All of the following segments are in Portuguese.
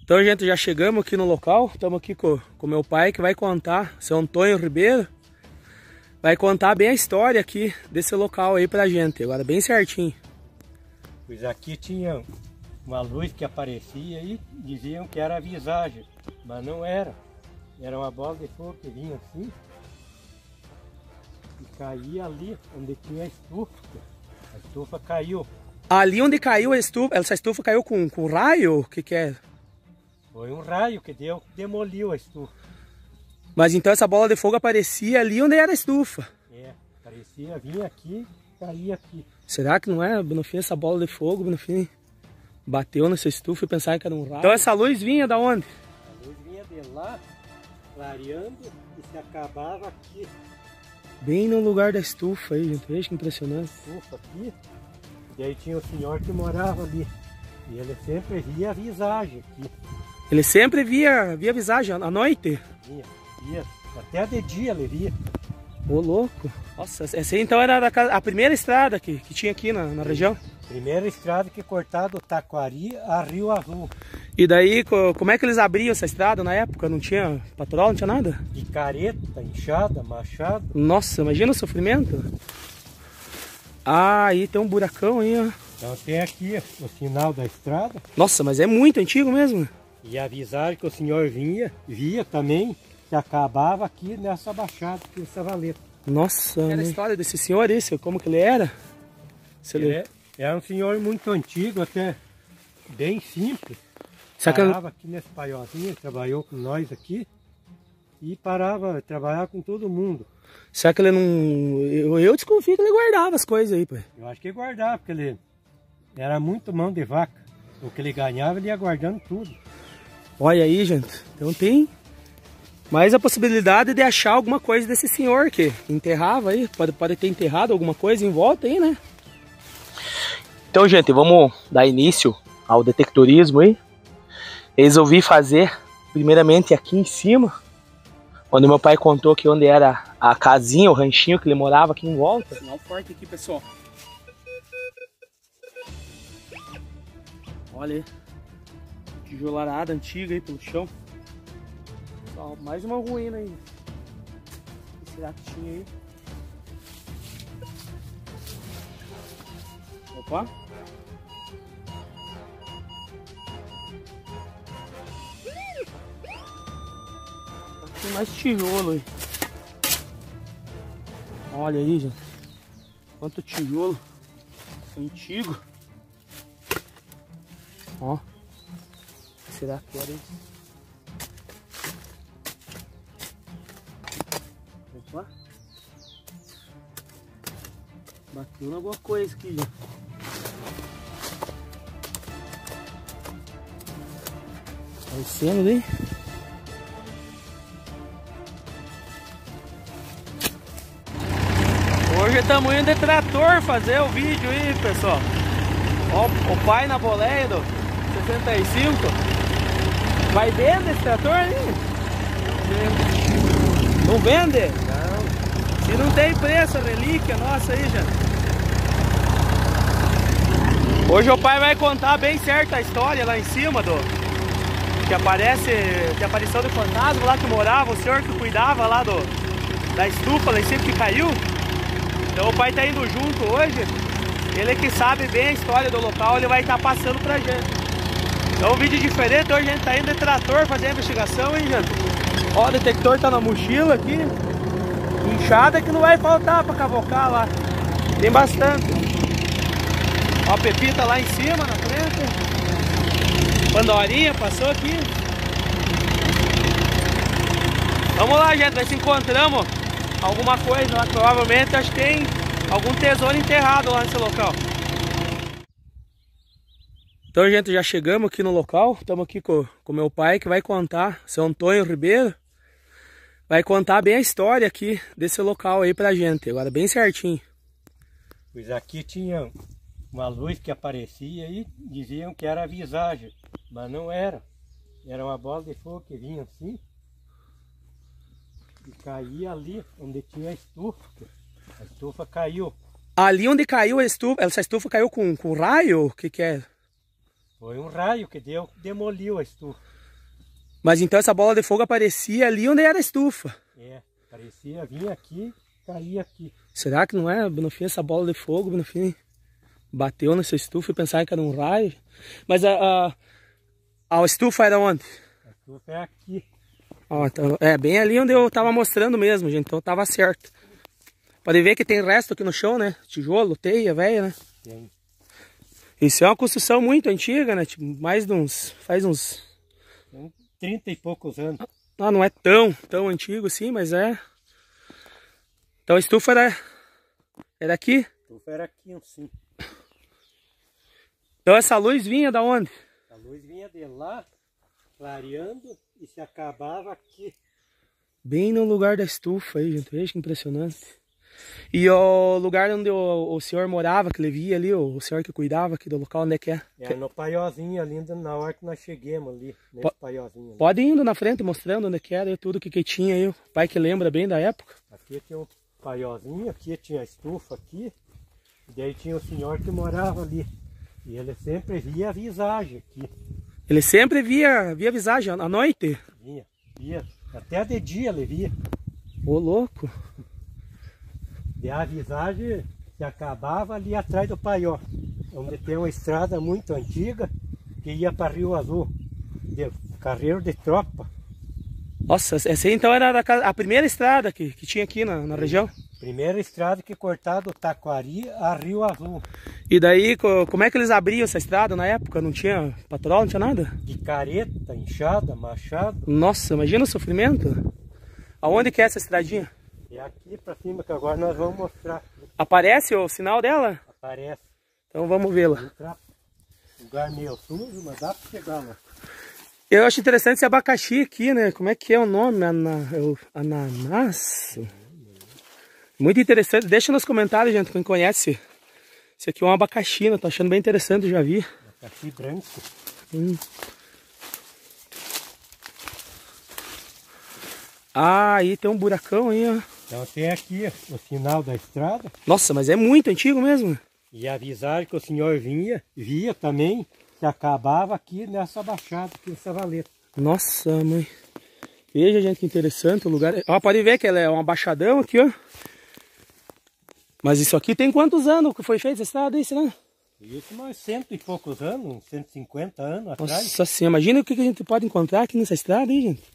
Então, gente, já chegamos aqui no local. Estamos aqui com meu pai, que vai contar, seu Antônio Ribeiro. Vai contar bem a história aqui desse local aí pra gente, agora bem certinho. Pois aqui tinha uma luz que aparecia e diziam que era a visagem, mas não era. Era uma bola de fogo que vinha assim e caía ali onde tinha a estufa. A estufa caiu. Ali onde caiu a estufa, essa estufa caiu com raio? O que é? Foi um raio que demoliu a estufa. Mas então essa bola de fogo aparecia ali onde era a estufa? É, aparecia, vinha aqui, caía aqui. Será que não é, no fim, essa bola de fogo, no fim, bateu nessa estufa e pensava que era um raio? Então essa luz vinha da onde? A luz vinha de lá, clareando e se acabava aqui. Bem no lugar da estufa aí, gente. Veja que impressionante. Estufa aqui. E aí tinha o senhor que morava ali. E ele sempre via a visagem aqui. Ele sempre via visagem à noite? Via. Até de dia ele via. Ô, louco. Nossa, essa aí então era a primeira estrada que tinha aqui na região? Primeira estrada que cortava do Taquari a Rio Azul. E daí, como é que eles abriam essa estrada na época? Não tinha patrol, não tinha nada? De careta, enxada, machado. Nossa, imagina o sofrimento. Ah, aí tem um buracão aí, ó. Então tem aqui o sinal da estrada. Nossa, mas é muito antigo mesmo. E a visagem que o senhor via também, que acabava aqui nessa baixada, aqui nessa valeta. Nossa, era a história desse senhor, esse, como que ele era? Era um senhor muito antigo, até bem simples. Parava aqui nesse paiozinho, trabalhou com nós aqui e trabalhava com todo mundo. Será que ele não... Eu desconfio que ele guardava as coisas aí, pai. Eu acho que ele guardava, porque ele era muito mão de vaca. O que ele ganhava, ele ia guardando tudo. Olha aí, gente. Então tem mais a possibilidade de achar alguma coisa desse senhor que enterrava aí. Pode ter enterrado alguma coisa em volta aí, né? Então, gente, vamos dar início ao detectorismo aí. Resolvi fazer primeiramente aqui em cima, onde meu pai contou que onde era a casinha, o ranchinho que ele morava aqui em volta. Sinal forte aqui, pessoal. Olha aí. Tijolarada antiga aí pelo chão. Ó, mais uma ruína aí. O que será que tinha aí? Opa! Tem mais tijolo aí. Olha aí, gente. Quanto tijolo antigo. Ó. Será que era isso? Opa. Bateu em alguma coisa aqui, gente. Aparecendo aí. Hoje estamos indo de trator fazer o vídeo aí, pessoal. Ó, o pai na boleia do 65. Vai vender esse trator aí? Não vende? Não. Se não tem preço, a relíquia nossa aí, gente. Hoje o pai vai contar bem certo a história lá em cima que apareceu do fantasma lá que morava, o senhor que cuidava lá da estufa lá em cima que caiu. Então o pai tá indo junto hoje, ele que sabe bem a história do local, ele vai estar passando pra gente. Então um vídeo diferente, hoje a gente tá indo de trator fazer a investigação, hein, gente? Ó, o detector tá na mochila aqui, inchada que não vai faltar pra cavocar lá, tem bastante. Ó a pepita lá em cima, na frente, Pandorinha passou aqui. Vamos lá, gente, ver se encontramos alguma coisa lá, provavelmente acho que tem algum tesouro enterrado lá nesse local. Então, gente, já chegamos aqui no local, estamos aqui com meu pai que vai contar, seu Antônio Ribeiro, vai contar bem a história aqui desse local aí pra gente, agora bem certinho. Pois aqui tinha uma luz que aparecia e diziam que era a visagem, mas não era. Era uma bola de fogo que vinha assim. E caía ali onde tinha a estufa. A estufa caiu. Ali onde caiu a estufa, essa estufa caiu com raio? O que é? Foi um raio que deu, demoliu a estufa. Mas então essa bola de fogo aparecia ali onde era a estufa. É, parecia, vinha aqui, caía aqui. Será que não é, no fim, essa bola de fogo, no fim, bateu nessa estufa e pensava que era um raio? Mas a estufa era onde? A estufa é aqui. Ó, então, é bem ali onde eu tava mostrando mesmo, gente, então tava certo. Pode ver que tem resto aqui no chão, né? Tijolo, teia, velha, né? Tem. Isso é uma construção muito antiga, né? Tipo, mais de uns... faz uns... 30 e poucos anos. Ah, não é tão antigo assim, mas é... Então a estufa era aqui? A estufa era aqui, sim. Então essa luz vinha da onde? A luz vinha de lá, clareando e se acabava aqui. Bem no lugar da estufa aí, gente. Veja que impressionante. E o lugar onde o senhor morava, que ele via ali, o senhor que cuidava aqui do local, onde é que é? É no paiózinho ali, na hora que nós chegamos ali, nesse paiózinho. Ali. Pode ir indo na frente, mostrando onde que era e tudo que tinha aí. O pai que lembra bem da época. Aqui tinha um paiózinho, aqui tinha a estufa aqui. E daí tinha o senhor que morava ali. E ele sempre via a visagem aqui. Ele sempre via visagem à noite? Via. Até de dia ele via. Ô, louco. E a visagem se acabava ali atrás do paió, onde tem uma estrada muito antiga que ia para Rio Azul, de carreiro de tropa. Nossa, essa aí então era a primeira estrada que tinha aqui na região? Primeira estrada que cortava do Taquari a Rio Azul. E daí, como é que eles abriam essa estrada na época? Não tinha patrol, não tinha nada? De careta, enxada, machado. Nossa, imagina o sofrimento. Aonde que é essa estradinha? É aqui pra cima que agora nós vamos mostrar. Aparece o sinal dela? Aparece. Então vamos vê-la. Lugar meio sujo, mas dá pra chegar lá. Eu acho interessante esse abacaxi aqui, né? Como é que é o nome? Ananás? Muito interessante. Deixa nos comentários, gente, quem conhece. Esse aqui é um abacaxi, né? Tô achando bem interessante, já vi. Abacaxi branco. Ah, aí tem um buracão aí, ó. Então tem aqui o sinal da estrada. Nossa, mas é muito antigo mesmo. E avisaram que o senhor via também, que acabava aqui nessa baixada, aqui nessa valeta. Nossa, mãe. Veja, gente, que interessante o lugar. Ó, pode ver que ela é um abaixadão aqui, ó. Mas isso aqui tem quantos anos que foi feita essa estrada aí, será? Isso mais 100 e poucos anos, uns 150 anos atrás. Nossa senhora, imagina o que a gente pode encontrar aqui nessa estrada aí, gente.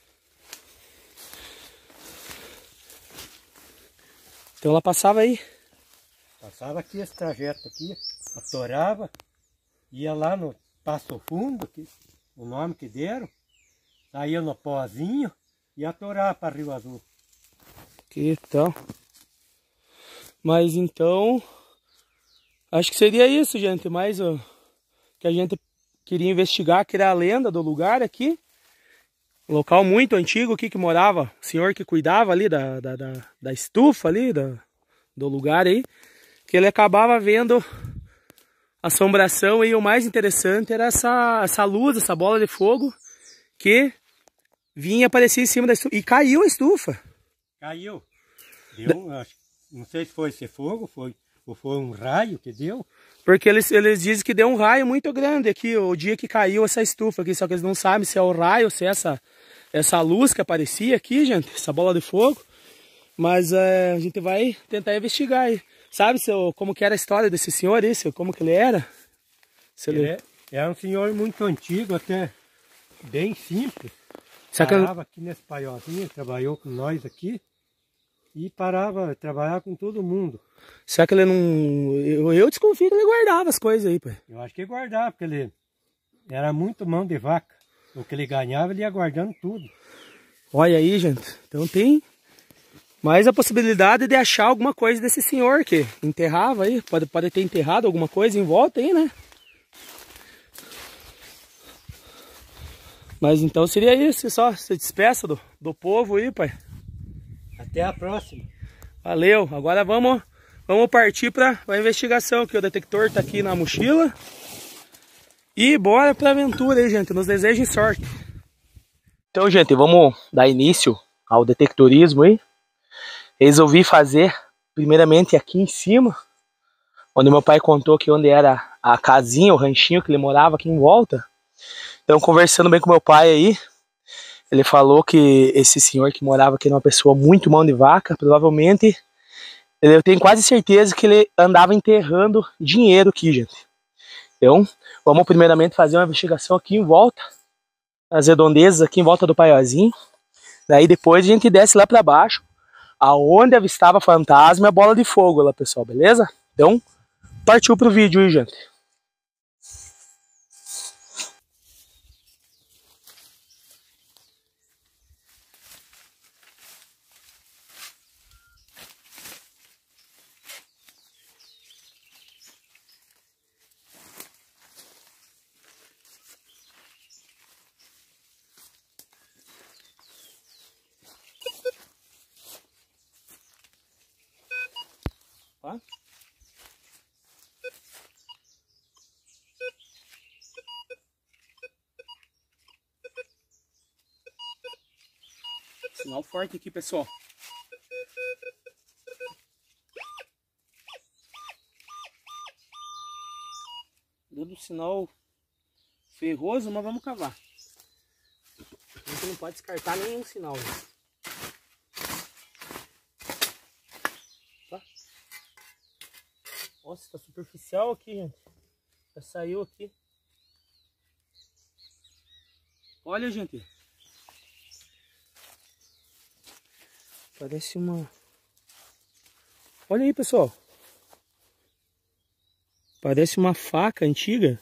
Então ela passava aí. Passava aqui esse trajeto aqui, atorava, ia lá no Passo Fundo, que, o nome que deram, saía no pozinho e atorava para Rio Azul. Que tal? Mas então, acho que seria isso, gente. Mais o que a gente queria investigar, que era a lenda do lugar aqui. Um local muito antigo aqui que morava o senhor que cuidava ali da estufa ali, do lugar aí. Que ele acabava vendo assombração e o mais interessante era essa luz, essa bola de fogo que vinha aparecer em cima da estufa. E caiu a estufa. Caiu. Deu, não sei se foi esse fogo, ou foi um raio que deu. Porque eles dizem que deu um raio muito grande aqui, o dia que caiu essa estufa aqui, só que eles não sabem se é o raio, se é essa luz que aparecia aqui, gente, essa bola de fogo. Mas a gente vai tentar investigar aí. Sabe como que era a história desse senhor aí, como que ele era? Ele é um senhor muito antigo, até bem simples. Parava aqui nesse paiózinho, trabalhou com nós aqui. E trabalhava com todo mundo. Será que ele não... Eu desconfio que ele guardava as coisas aí, pai. Eu acho que ele guardava, porque ele era muito mão de vaca. O que ele ganhava, ele ia guardando tudo. Olha aí, gente. Então tem mais a possibilidade de achar alguma coisa desse senhor que enterrava aí. Pode ter enterrado alguma coisa em volta aí, né? Mas então seria isso, só se despeça do povo aí, pai. Até a próxima. Valeu. Agora vamos partir para a investigação, que o detector tá aqui na mochila. E bora pra aventura aí, gente. Nos desejem sorte. Então, gente, vamos dar início ao detectorismo aí. Resolvi fazer primeiramente aqui em cima, onde meu pai contou que onde era a casinha, o ranchinho que ele morava aqui em volta. Então, conversando bem com meu pai aí, ele falou que esse senhor que morava aqui era uma pessoa muito mão de vaca, provavelmente, eu tenho quase certeza que ele andava enterrando dinheiro aqui, gente. Então, vamos primeiramente fazer uma investigação aqui em volta, as redondezas aqui em volta do Paiózinho. Daí depois a gente desce lá pra baixo, aonde avistava fantasma e a bola de fogo lá, pessoal, beleza? Então, partiu pro vídeo aí, gente. Ó. Sinal forte aqui, pessoal. Dando sinal ferroso, mas vamos cavar. A gente não pode descartar nenhum sinal. Tá? Nossa, tá superficial aqui, gente. Já saiu aqui. Olha, gente. Parece uma... Olha aí, pessoal. Parece uma faca antiga.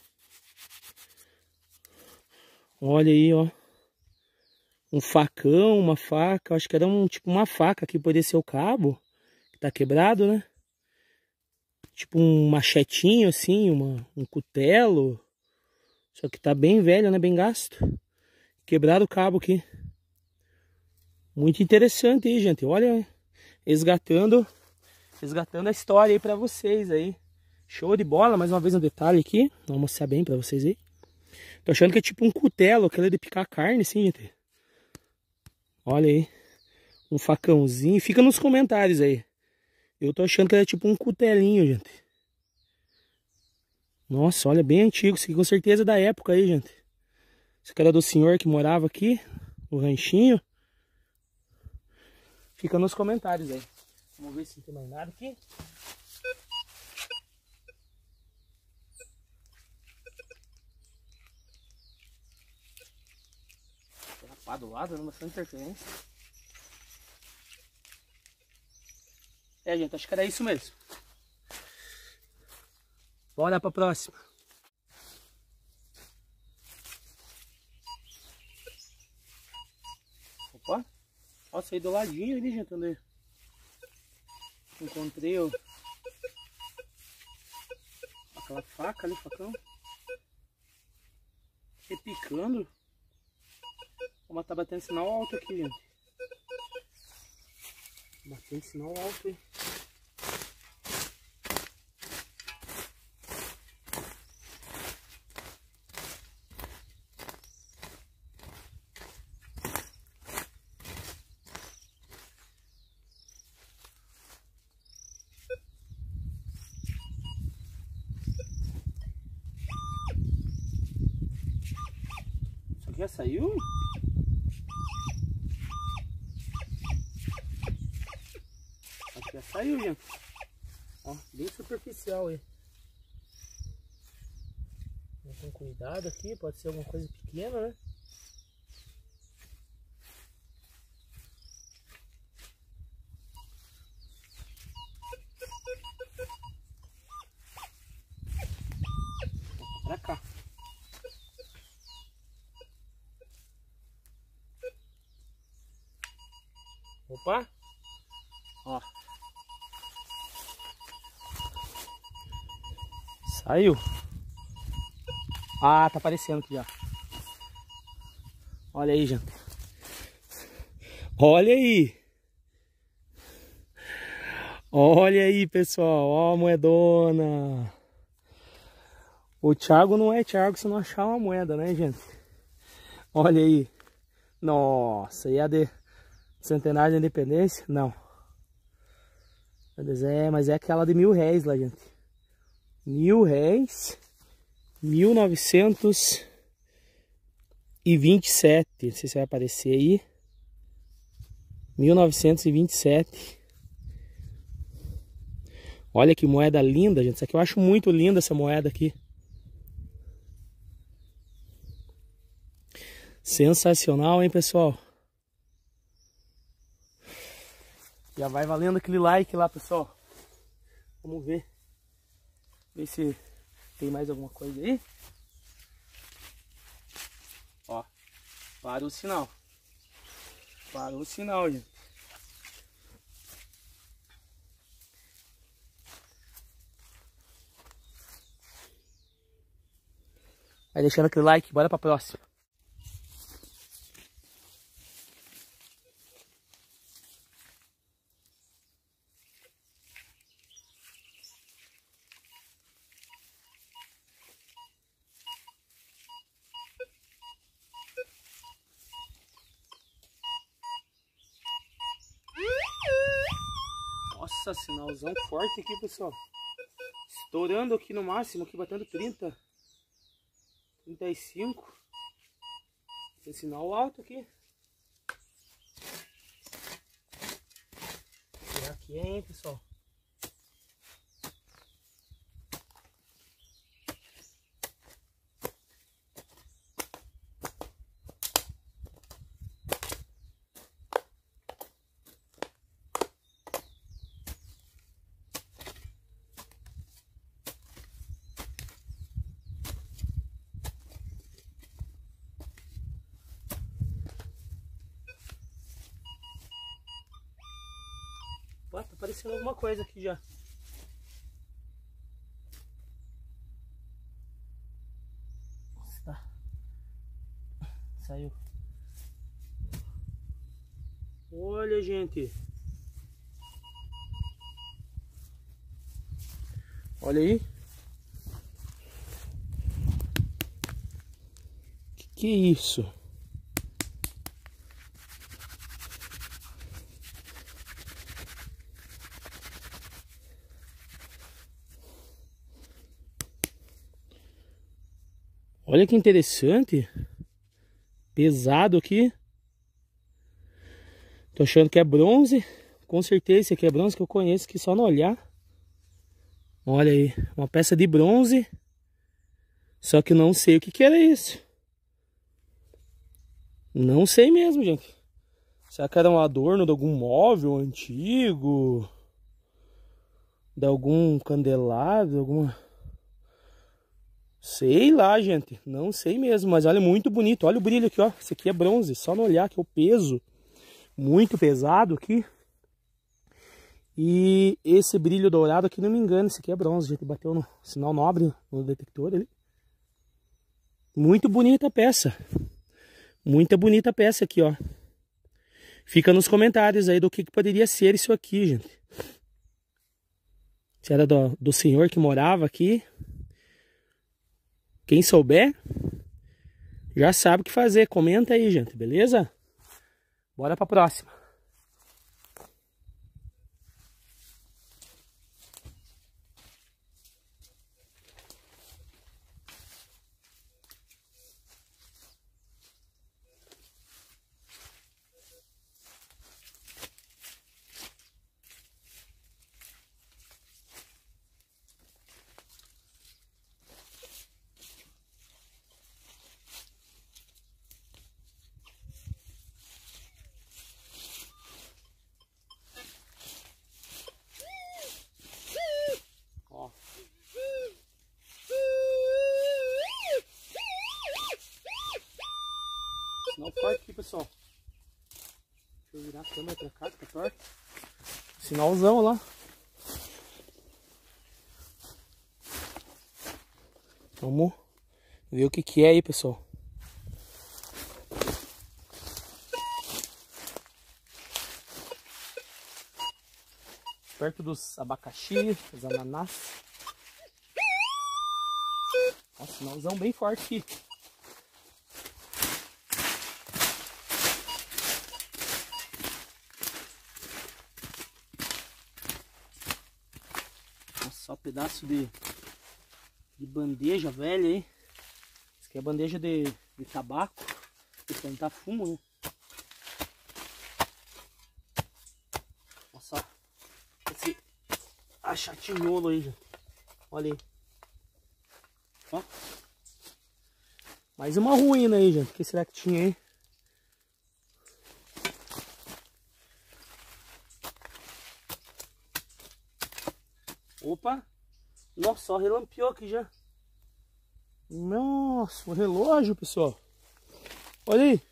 Olha aí, ó. Um facão, uma faca. Acho que era tipo uma faca que poderia ser o cabo. Que tá quebrado, né? Tipo um machetinho assim, um cutelo. Só que tá bem velho, né? Bem gasto. Quebraram o cabo aqui. Muito interessante aí, gente. Olha, resgatando a história aí pra vocês aí. Show de bola. Mais uma vez um detalhe aqui. Vou mostrar bem pra vocês aí. Tô achando que é tipo um cutelo, aquele de picar carne, assim, gente. Olha aí. Um facãozinho. Fica nos comentários aí. Eu tô achando que é tipo um cutelinho, gente. Nossa, olha, bem antigo. Isso aqui com certeza é da época aí, gente. Isso aqui era do senhor que morava aqui, no ranchinho. Fica nos comentários aí. Vamos ver se não tem mais nada aqui. Rapaz, do lado, dando bastante interferência. É, gente, acho que era isso mesmo. Bora pra próxima. Opa. Ó, saí do ladinho ali, gente, onde encontrei aquela faca ali, facão. Repicando. Vamos tá batendo sinal alto aqui, gente. Batendo sinal alto aí. Isso aqui já saiu? Acho que já saiu, gente. Ó, bem superficial aí. Com cuidado aqui, pode ser alguma coisa pequena, né? Pra cá. Opa! Ó. Saiu. Ah, tá aparecendo aqui já. Olha aí, gente. Olha aí. Olha aí, pessoal. Ó a moedona. O Thiago não é Thiago se não achar uma moeda, né, gente? Olha aí. Nossa, e a de Centenário da Independência? Não. Mas é aquela de R$1000 lá, gente. R$ 1927. Não sei se vai aparecer aí. 1927. Olha que moeda linda, gente. Isso aqui eu acho muito linda, essa moeda aqui. Sensacional, hein, pessoal? Já vai valendo aquele like lá, pessoal. Vamos ver. Ver se tem mais alguma coisa aí. Ó, para o sinal. Parou o sinal, gente. Vai deixando aquele like, bora pra próxima. Nossa, sinalzão forte aqui, pessoal. Estourando aqui no máximo, aqui batendo 30, 35. Tem sinal alto aqui. Será que é, hein, pessoal? Ó, tá aparecendo alguma coisa aqui já. Nossa, tá. Saiu. Olha, gente. Olha aí. Que é isso? Olha que interessante. Pesado aqui. Tô achando que é bronze. Com certeza esse aqui é bronze, que eu conheço aqui só no olhar. Olha aí, uma peça de bronze. Só que não sei o que que era isso. Não sei mesmo, gente. Será que era um adorno de algum móvel antigo? De algum candelabro, alguma... Sei lá, gente. Não sei mesmo, mas olha, muito bonito. Olha o brilho aqui, ó. Esse aqui é bronze, só no olhar, que é o peso. Muito pesado aqui. E esse brilho dourado aqui, não me engano, esse aqui é bronze. A gente bateu no sinal nobre, no detector ali. Muito bonita a peça. Muita bonita a peça aqui, ó. Fica nos comentários aí do que poderia ser isso aqui, gente. Se era do senhor que morava aqui. Quem souber, já sabe o que fazer. Comenta aí, gente, beleza? Bora pra próxima. Sinal forte aqui, pessoal. Deixa eu virar a câmera pra cá, tá torto. Sinalzão lá. Vamos ver o que que é aí, pessoal. Perto dos abacaxi, dos ananás. Ó, sinalzão bem forte aqui. Só pedaço de de bandeja velha aí. Isso aqui é bandeja de tabaco, de plantar fumo, né? Olha só esse achatinholo aí, gente. Olha aí. Ó. Mais uma ruína aí, gente. O que será que tinha aí? Opa! Nossa, só relampeou aqui já. Nossa, o relógio, pessoal. Olha aí.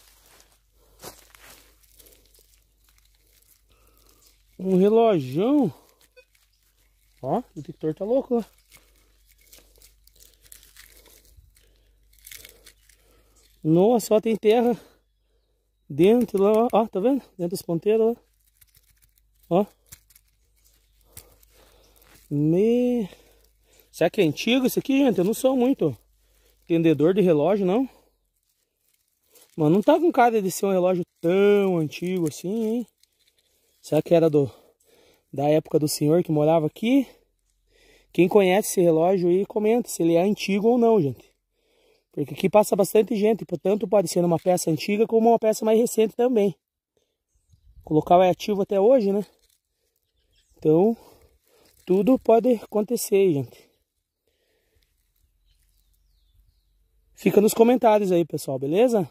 Um relojão. Ó, o detector tá louco lá. Nossa, ó, tem terra dentro lá, ó, tá vendo? Dentro das ponteiras lá. Ó. Será que é antigo isso aqui, gente? Eu não sou muito entendedor de relógio, não. Mas não tá com cara de ser um relógio tão antigo assim, hein? Será que era da época do senhor que morava aqui? Quem conhece esse relógio aí, comenta se ele é antigo ou não, gente. Porque aqui passa bastante gente, portanto pode ser uma peça antiga como uma peça mais recente também. O local é ativo até hoje, né? Então, tudo pode acontecer, gente. Fica nos comentários aí, pessoal, beleza?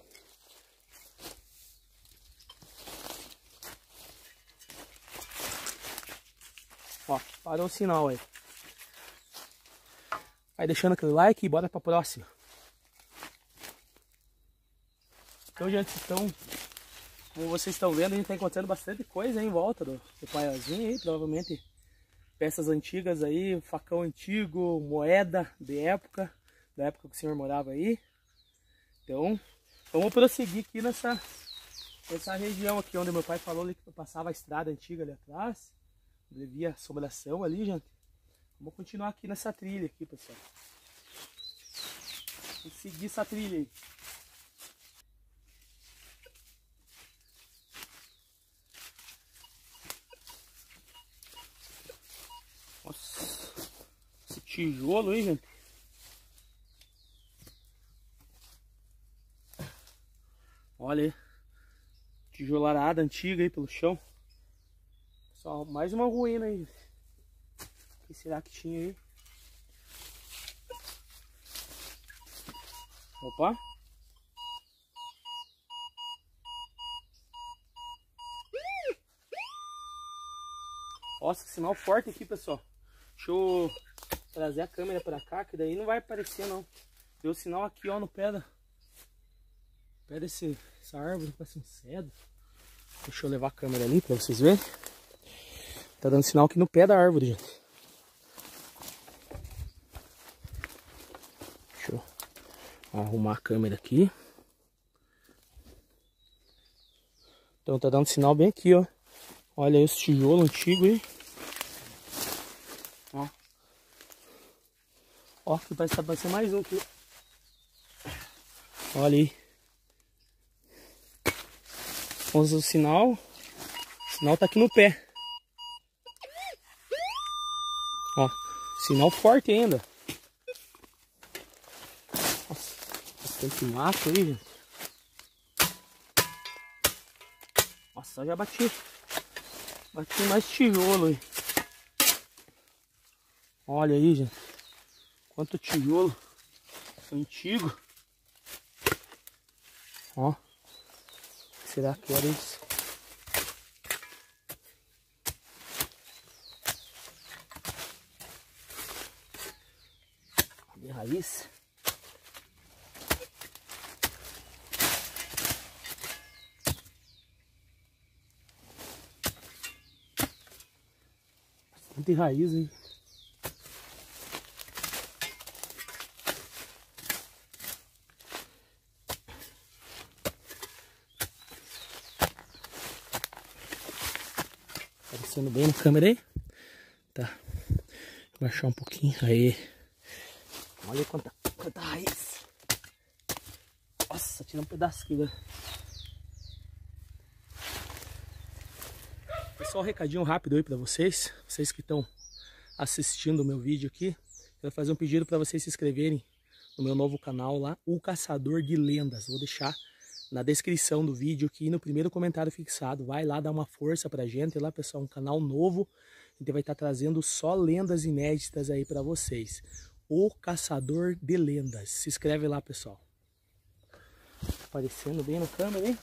Ó, parou o sinal aí. Vai deixando aquele like e bora pra próxima. Então, gente, como vocês estão vendo, a gente tá encontrando bastante coisa aí em volta do paiózinho aí, provavelmente peças antigas aí, facão antigo, moeda de época, da época que o senhor morava aí. Então, vamos prosseguir aqui nessa região aqui onde meu pai falou ali que passava a estrada antiga ali atrás. Onde via assombração ali, gente. Vamos continuar aqui nessa trilha aqui, pessoal. Vamos seguir essa trilha aí. Nossa, esse tijolo aí, gente. Olha aí. Tijolarada antiga aí pelo chão. Só mais uma ruína aí. O que será que tinha aí? Opa! Nossa, que sinal forte aqui, pessoal. Deixa eu trazer a câmera pra cá, que daí não vai aparecer não. Deu sinal aqui, ó, no pé dessa árvore, parece um cedro. Deixa eu levar a câmera ali pra vocês verem. Tá dando sinal aqui no pé da árvore, gente. Deixa eu arrumar a câmera aqui. Então tá dando sinal bem aqui, ó. Olha aí esse tijolo antigo aí. Ó. Ó, que parece que vai ser mais um aqui. Olha aí. Vamos o sinal. O sinal tá aqui no pé. Ó, sinal forte ainda. Nossa, bastante mato aí, gente. Nossa, já bati mais tijolo aí. Olha aí, gente. Quanto tijolo antigo. Ó. Será que era isso? De raiz. Bastante raiz, hein? Aparecendo bem na câmera aí. Tá. Vou baixar um pouquinho. Aí. Olha quanta raiz. Nossa, tira um pedaço aqui, velho. Só um recadinho rápido aí pra vocês. Vocês que estão assistindo o meu vídeo aqui. Quero fazer um pedido para vocês se inscreverem no meu novo canal lá, O Caçador de Lendas. Vou deixar na descrição do vídeo aqui, no primeiro comentário fixado. Vai lá dar uma força pra gente lá, pessoal, um canal novo. A gente vai estar trazendo só lendas inéditas aí para vocês. O Caçador de Lendas. Se inscreve lá, pessoal. Aparecendo bem na câmera, hein?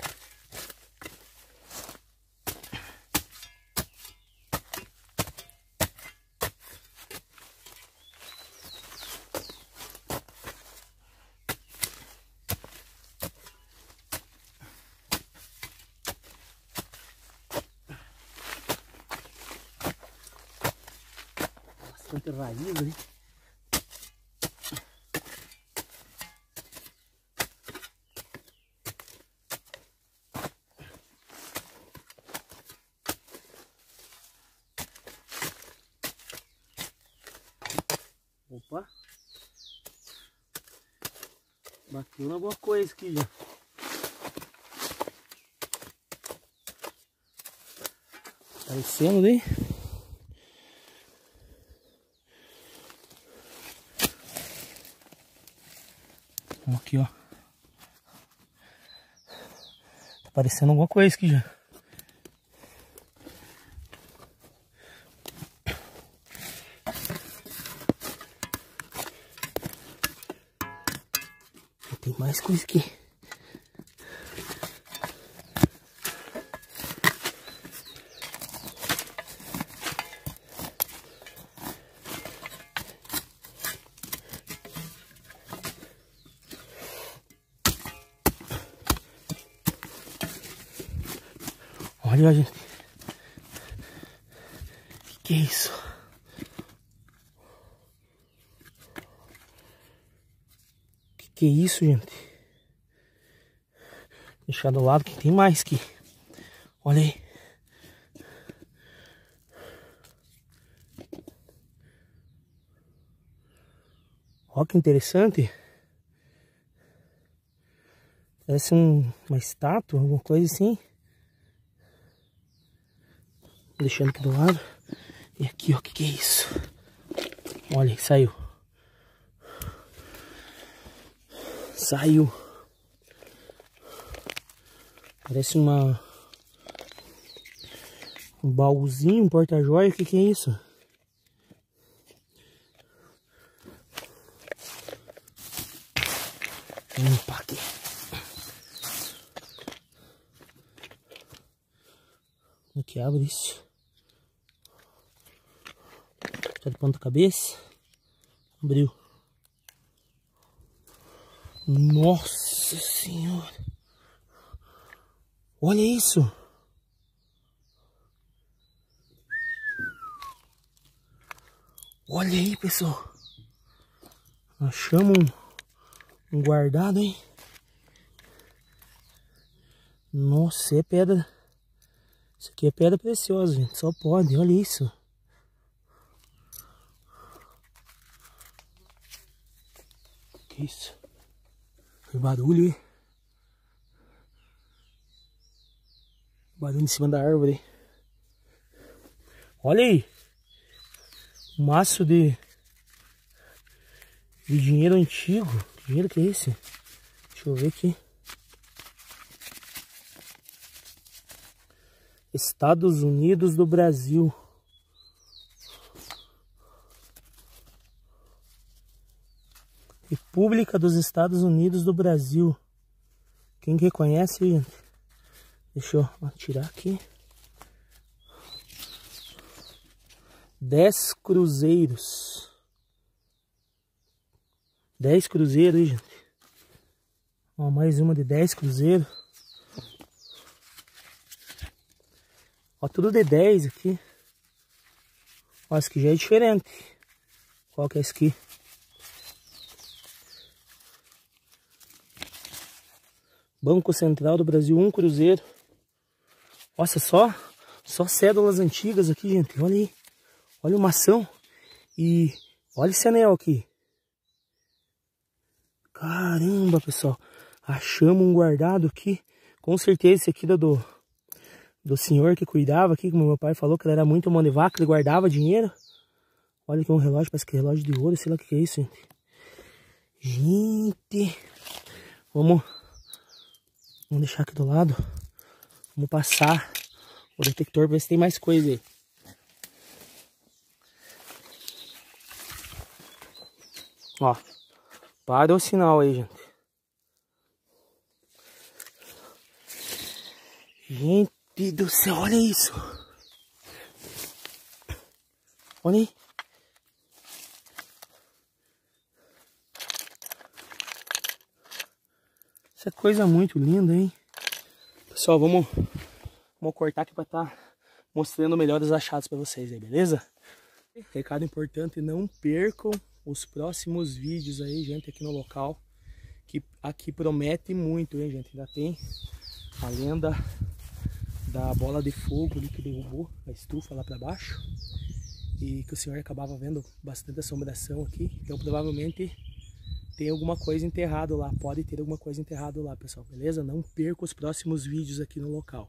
Bastante raiz ali. Opa! Bateu em alguma coisa aqui já. Aparecendo daí. Vamos aqui, ó. Tá aparecendo alguma coisa aqui já. Tem mais coisa aqui. Olha, gente. Que é isso? Que é isso, gente? Deixar do lado que tem mais aqui. Olha aí. Olha que interessante. Parece uma estátua, alguma coisa assim. Deixando aqui do lado. E aqui, ó, que é isso? Olha, saiu. Saiu. Parece um baúzinho, um porta-joia. O que é isso? Vou limpar aqui. Como é que abre isso? Tá de ponta cabeça. Abriu. Nossa Senhora. Olha isso. Olha aí, pessoal. Achamos um guardado, hein? Nossa, é pedra. Isso aqui é pedra preciosa, gente. Só pode, olha isso. Que isso? Foi barulho, hein? Barulho em cima da árvore. Olha aí. Um maço de dinheiro antigo. Que dinheiro que é esse? Deixa eu ver aqui. Estados Unidos do Brasil. República dos Estados Unidos do Brasil. Quem que reconhece, gente? Deixa eu tirar aqui. 10 cruzeiros. 10 cruzeiros aí, gente. Ó, mais uma de 10 cruzeiros. Ó, tudo de 10 aqui. Ó, esse aqui já é diferente. Qual que é esse aqui? Banco Central do Brasil, 1 cruzeiro. Nossa, só cédulas antigas aqui, gente. Olha aí. Olha o mação. E olha esse anel aqui. Caramba, pessoal. Achamos um guardado aqui. Com certeza esse aqui é do senhor que cuidava aqui. Como meu pai falou que ele era muito mão de vaca. Ele guardava dinheiro. Olha aqui um relógio, parece que é relógio de ouro, sei lá o que é isso, gente. Gente, vamos deixar aqui do lado. Vamos passar o detector pra ver se tem mais coisa aí. Ó, para o sinal aí, gente. Gente do céu, olha isso. Olha aí. Essa coisa muito linda, hein? Pessoal, vamos cortar aqui para estar mostrando melhor os achados para vocês aí, beleza? Recado importante, não percam os próximos vídeos aí, gente, aqui no local. Que aqui promete muito, hein, gente? Ainda tem a lenda da bola de fogo ali que derrubou a estufa lá para baixo. E que o senhor acabava vendo bastante assombração aqui. Então provavelmente tem alguma coisa enterrada lá. Pode ter alguma coisa enterrada lá, pessoal, beleza? Não perca os próximos vídeos aqui no local.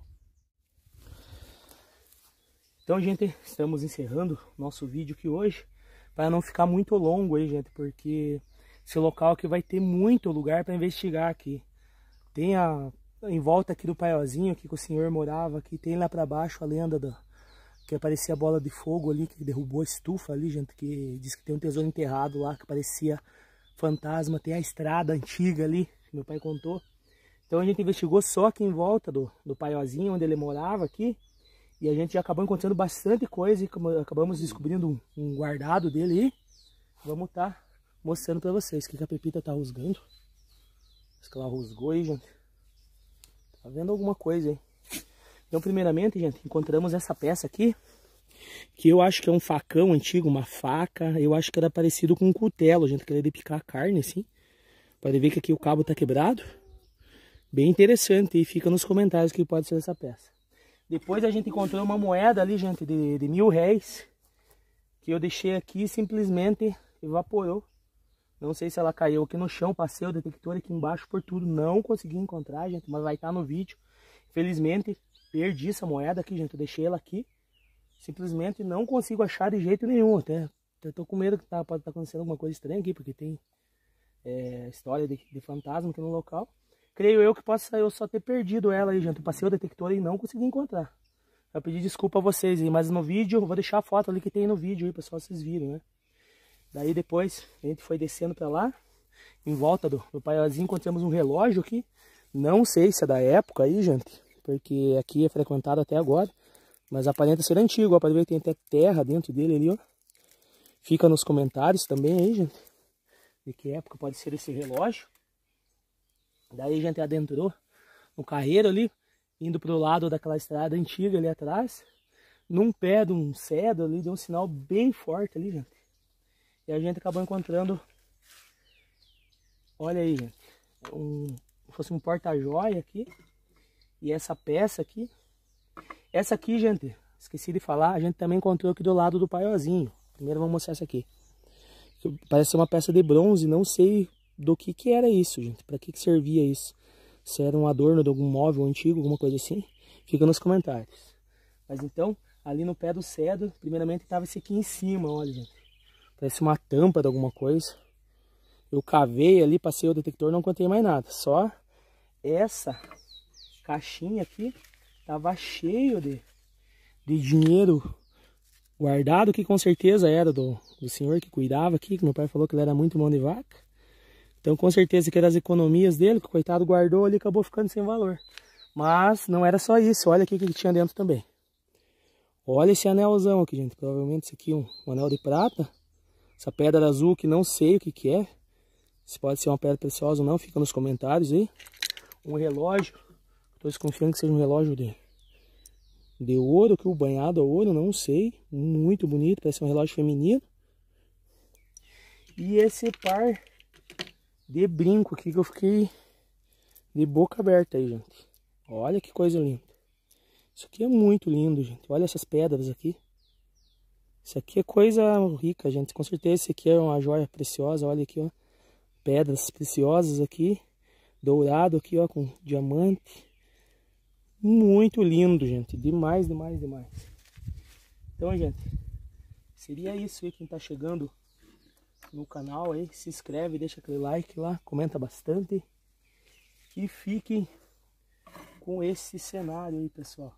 Então, gente, estamos encerrando nosso vídeo aqui hoje. Para não ficar muito longo aí, gente. Porque esse local aqui vai ter muito lugar para investigar aqui. Tem em volta aqui do Paiózinho, aqui que o senhor morava. Aqui tem lá para baixo a lenda que aparecia a bola de fogo ali, que derrubou a estufa ali, gente. Que diz que tem um tesouro enterrado lá, que parecia fantasma. Tem a estrada antiga ali, que meu pai contou. Então a gente investigou só aqui em volta do Paiózinho, onde ele morava aqui. E a gente já acabou encontrando bastante coisa e acabamos descobrindo um guardado dele aí. Vamos estar mostrando para vocês o que a Pepita tá rusgando. Acho que ela rusgou aí, gente. Tá vendo alguma coisa aí. Então, primeiramente, gente, encontramos essa peça aqui. Que eu acho que é um facão antigo, uma faca. Eu acho que era parecido com um cutelo, gente, que era de picar carne, assim. Pode ver que aqui o cabo tá quebrado. Bem interessante, e fica nos comentários o que pode ser essa peça. Depois a gente encontrou uma moeda ali, gente, de R$1000. Que eu deixei aqui e simplesmente evaporou. Não sei se ela caiu aqui no chão, passei o detector aqui embaixo por tudo. Não consegui encontrar, gente, mas vai estar no vídeo. Infelizmente, perdi essa moeda aqui, gente. Eu deixei ela aqui. Simplesmente não consigo achar de jeito nenhum. Até tô com medo que pode estar acontecendo alguma coisa estranha aqui, porque tem história de fantasma aqui no local. Creio eu que possa eu só ter perdido ela aí, gente. Eu passei o detector e não consegui encontrar. Eu pedi desculpa a vocês aí, mas no vídeo, eu vou deixar a foto ali que tem no vídeo aí, pessoal, vocês viram, né? Daí depois a gente foi descendo pra lá. Em volta do Paiózinho encontramos um relógio aqui. Não sei se é da época aí, gente, porque aqui é frequentado até agora. Mas aparenta ser antigo, ó, pode ver que tem até terra dentro dele ali, ó. Fica nos comentários também aí, gente, de que época pode ser esse relógio. Daí a gente adentrou no carreiro ali, indo pro lado daquela estrada antiga ali atrás. Num pé de um cedro ali, deu um sinal bem forte ali, gente. E a gente acabou encontrando, olha aí, gente, fosse um porta-joia aqui. E essa peça aqui. Essa aqui, gente, esqueci de falar, a gente também encontrou aqui do lado do Paiózinho. Primeiro vamos mostrar essa aqui. Parece ser uma peça de bronze, não sei do que era isso, gente. Para que servia isso? Se era um adorno de algum móvel antigo, alguma coisa assim. Fica nos comentários. Mas então, ali no pé do cedro, primeiramente estava esse aqui em cima, olha, gente. Parece uma tampa de alguma coisa. Eu cavei ali, passei o detector, não encontrei mais nada. Só essa caixinha aqui tava cheio de dinheiro guardado, que com certeza era do senhor que cuidava aqui, que meu pai falou que ele era muito mão de vaca. Então com certeza que eram as economias dele, que o coitado guardou ali e acabou ficando sem valor. Mas não era só isso, olha aqui o que tinha dentro também. Olha esse anelzão aqui, gente, provavelmente esse aqui é um anel de prata. Essa pedra azul que não sei o que é. Se pode ser uma pedra preciosa ou não, fica nos comentários aí. Um relógio, estou desconfiando que seja um relógio de ouro, que o banhado a ouro, não sei. Muito bonito, parece um relógio feminino. E esse par de brinco aqui que eu fiquei de boca aberta aí, gente. Olha que coisa linda. Isso aqui é muito lindo, gente. Olha essas pedras aqui. Isso aqui é coisa rica, gente. Com certeza isso aqui é uma joia preciosa. Olha aqui, ó. Pedras preciosas aqui. Dourado aqui, ó, com diamante. Muito lindo, gente. Demais, demais, demais. Então, gente, seria isso aí. Quem tá chegando no canal aí, se inscreve, deixa aquele like lá, comenta bastante. E fiquem com esse cenário aí, pessoal.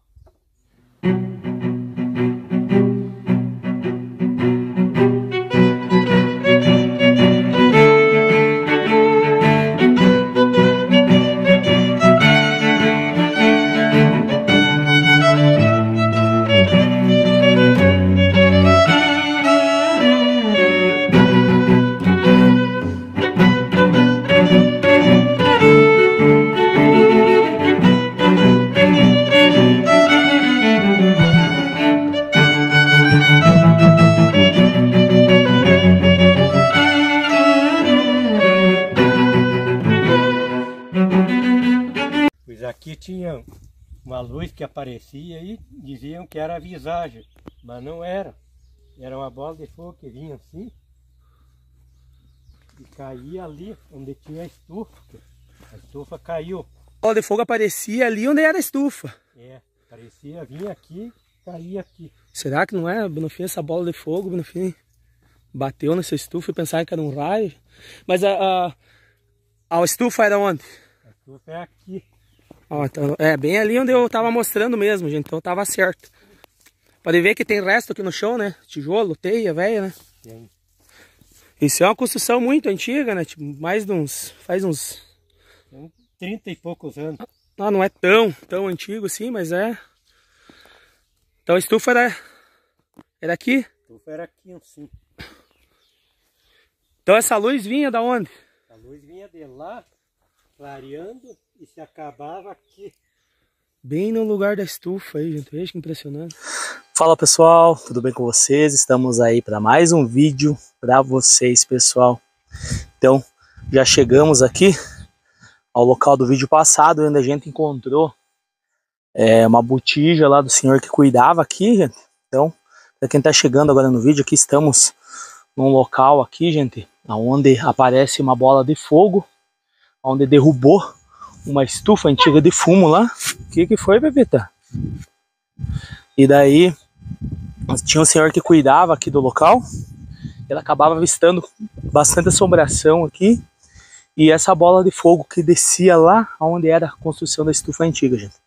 Pois aqui tinha uma luz que aparecia e diziam que era a visagem, mas não era. Era uma bola de fogo que vinha assim e caía ali onde tinha a estufa. A estufa caiu. A bola de fogo aparecia ali onde era a estufa. É, parecia, vinha aqui, caía aqui. Será que não é, no fim, essa bola de fogo, no fim, bateu nessa estufa e pensava que era um raio? Mas a estufa era onde? A estufa é aqui. Ó, então, é bem ali onde eu tava mostrando mesmo, gente, então tava certo. Pode ver que tem resto aqui no chão, né? Tijolo, teia, velha, né? Tem. Isso é uma construção muito antiga, né? Tipo, mais de uns... faz uns... 30 e poucos anos. Ah, não é tão antigo assim, mas é... Então a estufa era aqui? A estufa era aqui assim. Então essa luz vinha da onde? A luz vinha de lá, clareando e se acabava aqui. Bem no lugar da estufa aí, gente. Veja que impressionante. Fala pessoal, tudo bem com vocês? Estamos aí para mais um vídeo para vocês, pessoal. Então, já chegamos aqui ao local do vídeo passado, onde a gente encontrou uma botija lá do senhor que cuidava aqui, gente. Então, para quem está chegando agora no vídeo, aqui estamos num local aqui, gente, onde aparece uma bola de fogo, onde derrubou uma estufa antiga de fumo lá. O que foi, Pepita? E daí tinha um senhor que cuidava aqui do local. Ele acabava avistando bastante assombração aqui. E essa bola de fogo que descia lá onde era a construção da estufa antiga, gente.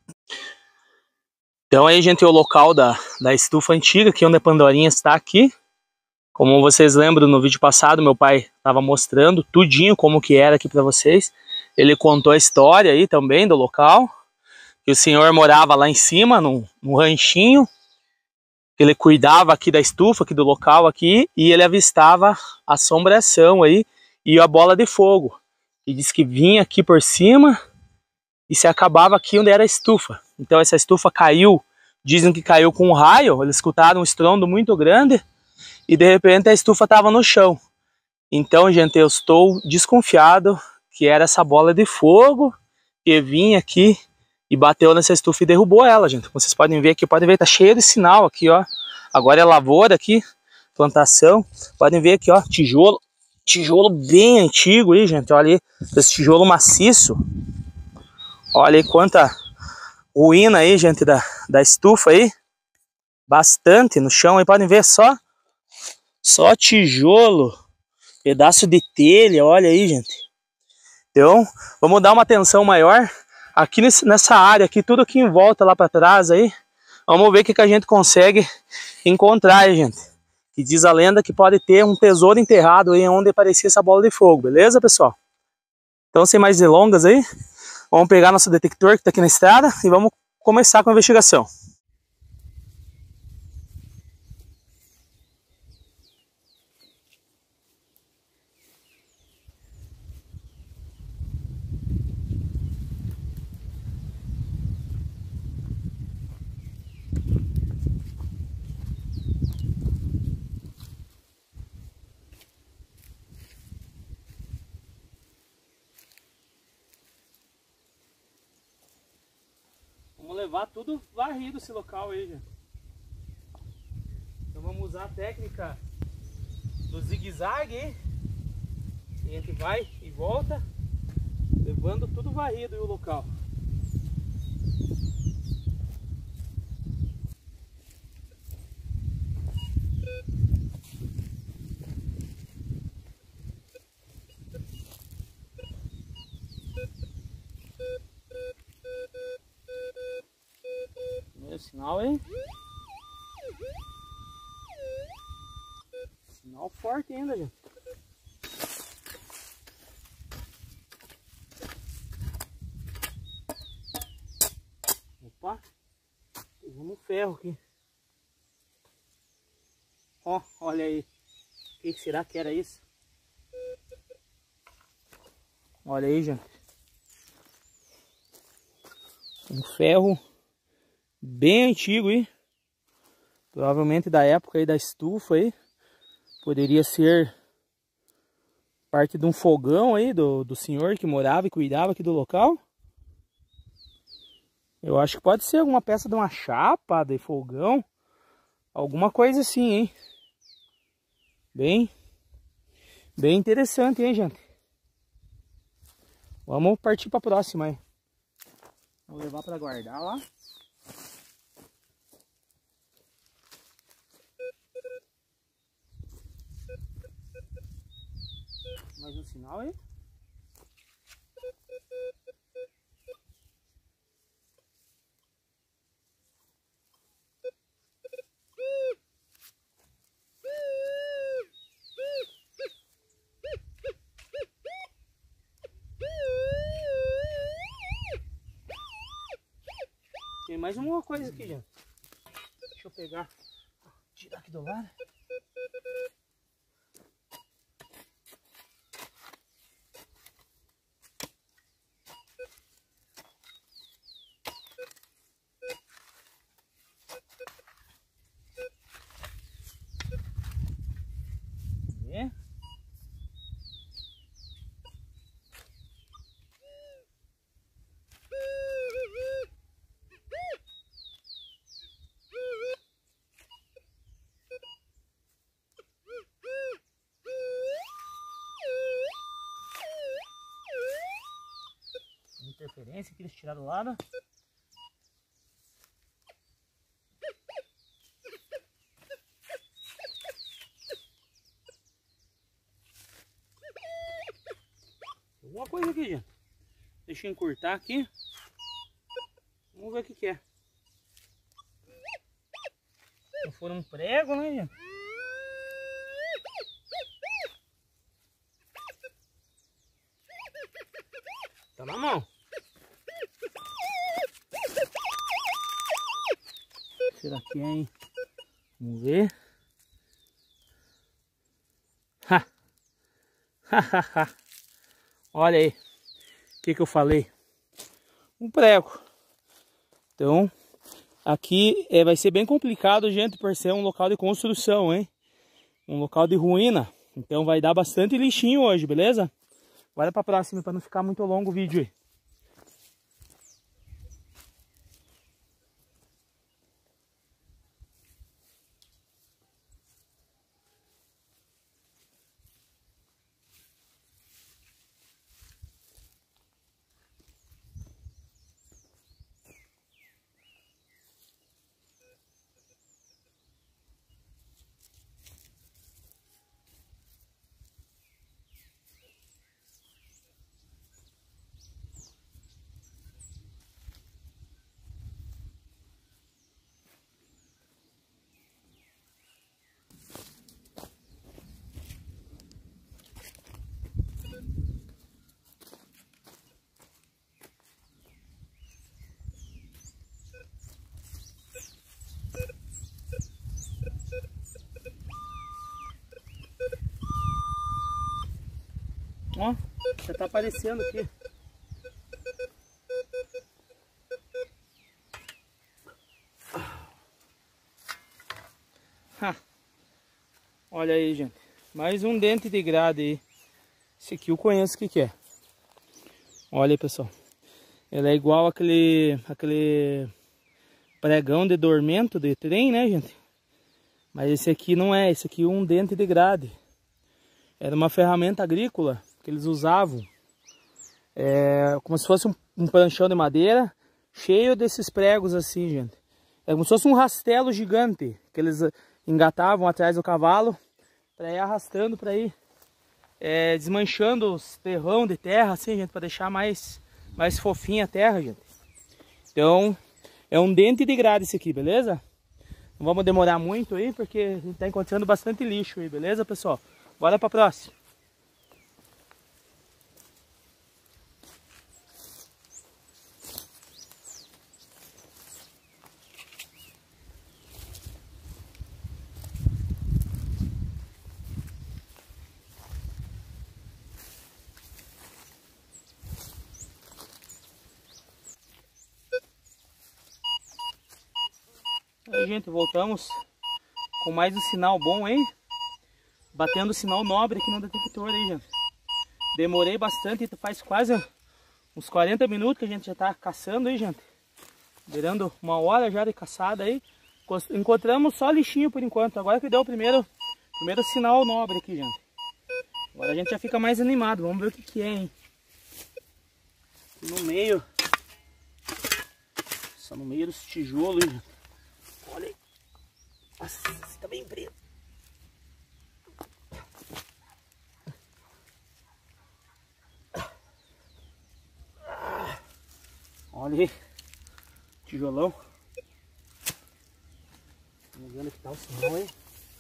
Então aí, gente, é o local da estufa antiga, aqui onde a Pandorinha está aqui. Como vocês lembram, no vídeo passado, meu pai estava mostrando tudinho como que era aqui para vocês. Ele contou a história aí também do local. Que o senhor morava lá em cima, num ranchinho. Ele cuidava aqui da estufa, aqui do local aqui. E ele avistava a assombração aí e a bola de fogo. E diz que vinha aqui por cima e se acabava aqui onde era a estufa. Então essa estufa caiu, dizem que caiu com um raio. Eles escutaram um estrondo muito grande e de repente a estufa estava no chão. Então, gente, eu estou desconfiado que era essa bola de fogo que vinha aqui e bateu nessa estufa e derrubou ela, gente. Como vocês podem ver aqui, tá cheio de sinal aqui, ó. Agora é lavoura aqui, plantação. Podem ver aqui, ó, tijolo bem antigo aí, gente. Olha aí, esse tijolo maciço. Olha aí quanta ruína aí, gente, da estufa aí. Bastante no chão aí, podem ver só tijolo, pedaço de telha, olha aí, gente. Então, vamos dar uma atenção maior aqui nessa área aqui, tudo aqui em volta lá para trás aí. Vamos ver o que a gente consegue encontrar aí, gente. E diz a lenda que pode ter um tesouro enterrado aí onde aparecia essa bola de fogo, beleza, pessoal? Então, sem mais delongas aí, vamos pegar nosso detector que está aqui na estrada e vamos começar com a investigação. Vamos levar tudo varrido esse local aí, gente. Então vamos usar a técnica do zigue-zague, hein? A gente vai e volta, levando tudo varrido o local. Olha o sinal aí. Sinal forte ainda, gente. Opa, pegamos um ferro aqui. Ó, olha aí. O que será que era isso? Olha aí, gente. Um ferro bem antigo aí. Provavelmente da época aí da estufa aí. Poderia ser parte de um fogão aí do senhor que morava e cuidava aqui do local. Eu acho que pode ser alguma peça de uma chapa, de fogão. Alguma coisa assim, hein? Bem interessante, hein, gente? Vamos partir para a próxima aí. Vou levar para guardar lá. Mais um sinal aí. Tem mais uma coisa aqui, gente. Deixa eu pegar. Tirar aqui do lado. É. Interferência que eles tiraram do lado. Alguma coisa aqui, gente. Deixa eu encurtar aqui. Vamos ver o que é. Se for um prego, né, gente? Tá na mão. Será que é, hein? Vamos ver. Ha! Olha aí. O que eu falei? Um prego. Então, aqui vai ser bem complicado, gente, por ser um local de construção, hein? Um local de ruína. Então vai dar bastante lixinho hoje, beleza? Bora pra próxima para não ficar muito longo o vídeo aí. Ó, já tá aparecendo aqui. Olha aí, gente. Mais um dente de grade aí. Esse aqui eu conheço o que é. Olha aí, pessoal. Ele é igual aquele pregão de dormento de trem, né, gente? Mas esse aqui não é. Esse aqui é um dente de grade. Era uma ferramenta agrícola que eles usavam. Como se fosse um pranchão de madeira cheio desses pregos assim, gente. É como se fosse um rastelo gigante que eles engatavam atrás do cavalo para ir arrastando, para ir desmanchando os terrão de terra assim, gente, para deixar mais fofinha a terra, gente. Então, É um dente de grade esse aqui, beleza? Não vamos demorar muito aí, porque a gente tá encontrando bastante lixo aí, beleza, pessoal? Bora pra próxima. Aí, gente, voltamos com mais um sinal bom, hein? Batendo o sinal nobre aqui no detector aí, gente. Demorei bastante, faz quase uns 40 minutos que a gente já tá caçando aí, gente. Virando 1 hora já de caçada aí. Encontramos só lixinho por enquanto. Agora que deu o primeiro sinal nobre aqui, gente. Agora a gente já fica mais animado. Vamos ver o que que é, hein? Aqui no meio. Só no meio dos tijolos, hein, gente. Olha aí. Nossa, esse tá bem preto. Olha aí. Tijolão. Vamos ver onde que tá o sinal aí.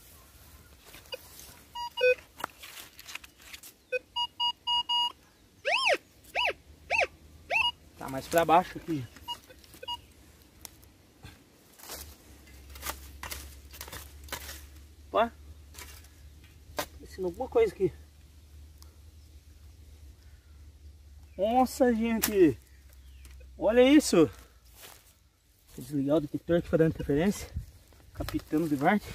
Tá mais pra baixo aqui. Opa. Ensinou alguma coisa aqui. Nossa, gente. Olha isso. Vou desligar o detector que foi dando interferência. Capitando de Marte.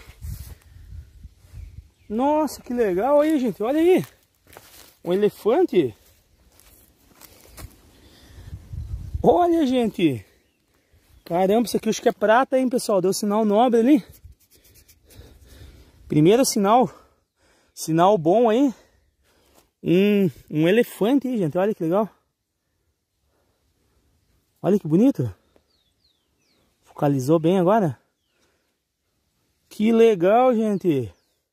Nossa, que legal aí, gente. Olha aí. Um elefante. Olha, gente. Caramba, isso aqui eu acho que é prata, hein, pessoal. Deu sinal nobre ali. Primeiro sinal. Sinal bom aí. Um elefante aí, gente. Olha que legal. Olha que bonito. Focalizou bem agora. Que legal, gente.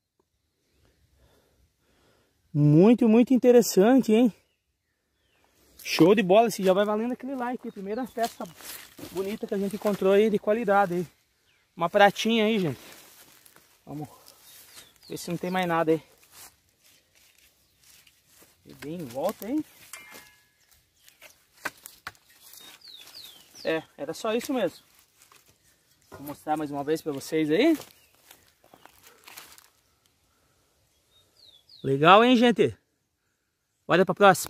Muito, muito interessante, hein? Show de bola. Esse já vai valendo aquele like. Primeira peça bonita que a gente encontrou aí de qualidade aí. Uma pratinha aí, gente. Vamos ver se não tem mais nada aí. Bem em volta, hein? É, era só isso mesmo. Vou mostrar mais uma vez para vocês aí. Legal, hein, gente? Bora para a próxima.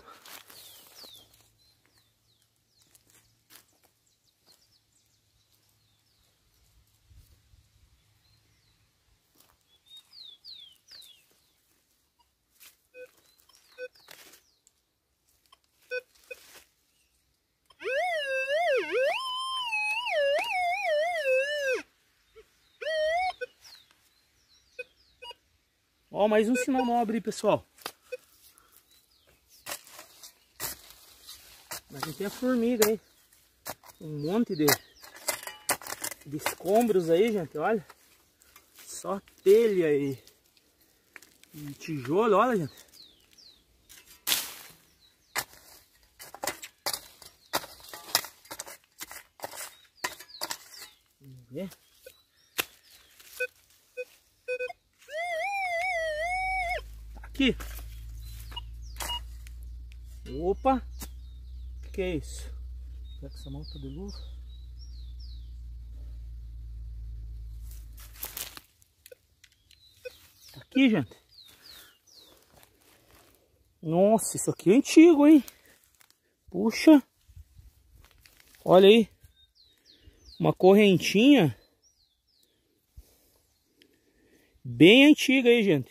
Ó, mais um sinal nobre, pessoal. Mas a gente tem a formiga aí. Um monte de escombros aí, gente, olha. Só telha aí. E tijolo, olha, gente. Vamos ver. Aqui. Opa. O que é isso? Pega essa mão toda de luva. Tá aqui, gente. Nossa, isso aqui é antigo, hein? Puxa. Olha aí. Uma correntinha. Bem antiga aí, gente.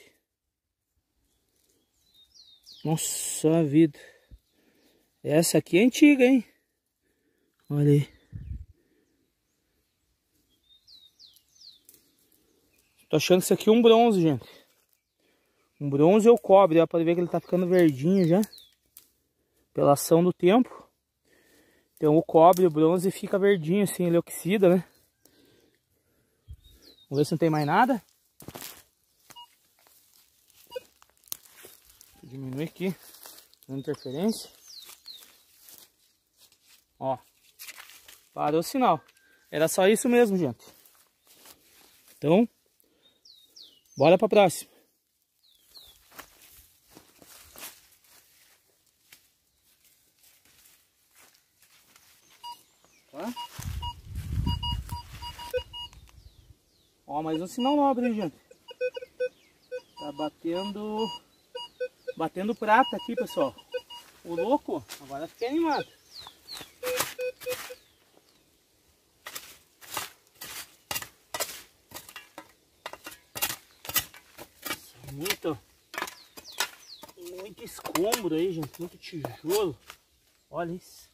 Nossa vida. Essa aqui é antiga, hein? Olha aí. Tô achando que isso aqui é um bronze, gente. Um bronze ou cobre. Ó, pode ver que ele tá ficando verdinho já. Pela ação do tempo. Então o cobre e o bronze fica verdinho assim, ele oxida, né? Vamos ver se não tem mais nada. Diminui aqui, dando interferência. Ó, parou o sinal. Era só isso mesmo, gente. Então, bora pra próxima. Tá? Ó, mais um sinal nobre, hein, gente? Tá batendo prata aqui, pessoal. O louco, agora fiquei animado. Muito escombro aí, gente. Muito tijolo. Olha isso.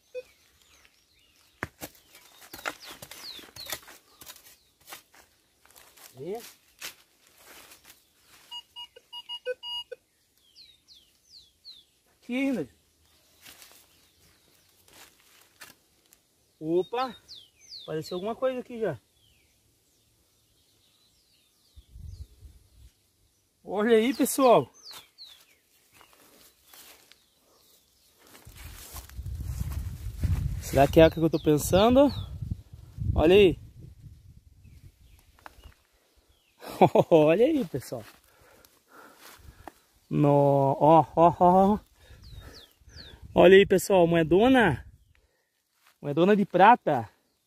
Vê? Aqui ainda. Opa! Apareceu alguma coisa aqui já. Olha aí, pessoal. Será que é a que eu tô pensando? Olha aí. Olha aí, pessoal. No, ó. Olha aí, pessoal, moedona. Moedona de prata.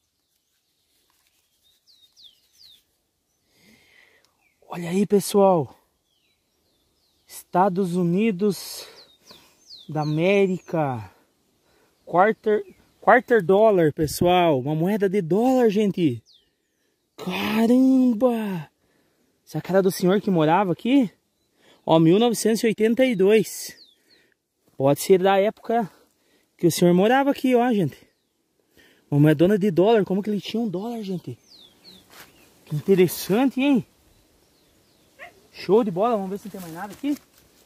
Olha aí, pessoal. Estados Unidos da América. Quarter dólar, pessoal. Uma moeda de dólar, gente. Caramba! Essa cara do senhor que morava aqui? Ó, 1982. Pode ser da época que o senhor morava aqui, ó, gente. Uma moedona de dólar. Como que ele tinha um dólar, gente? Que interessante, hein? Show de bola. Vamos ver se não tem mais nada aqui.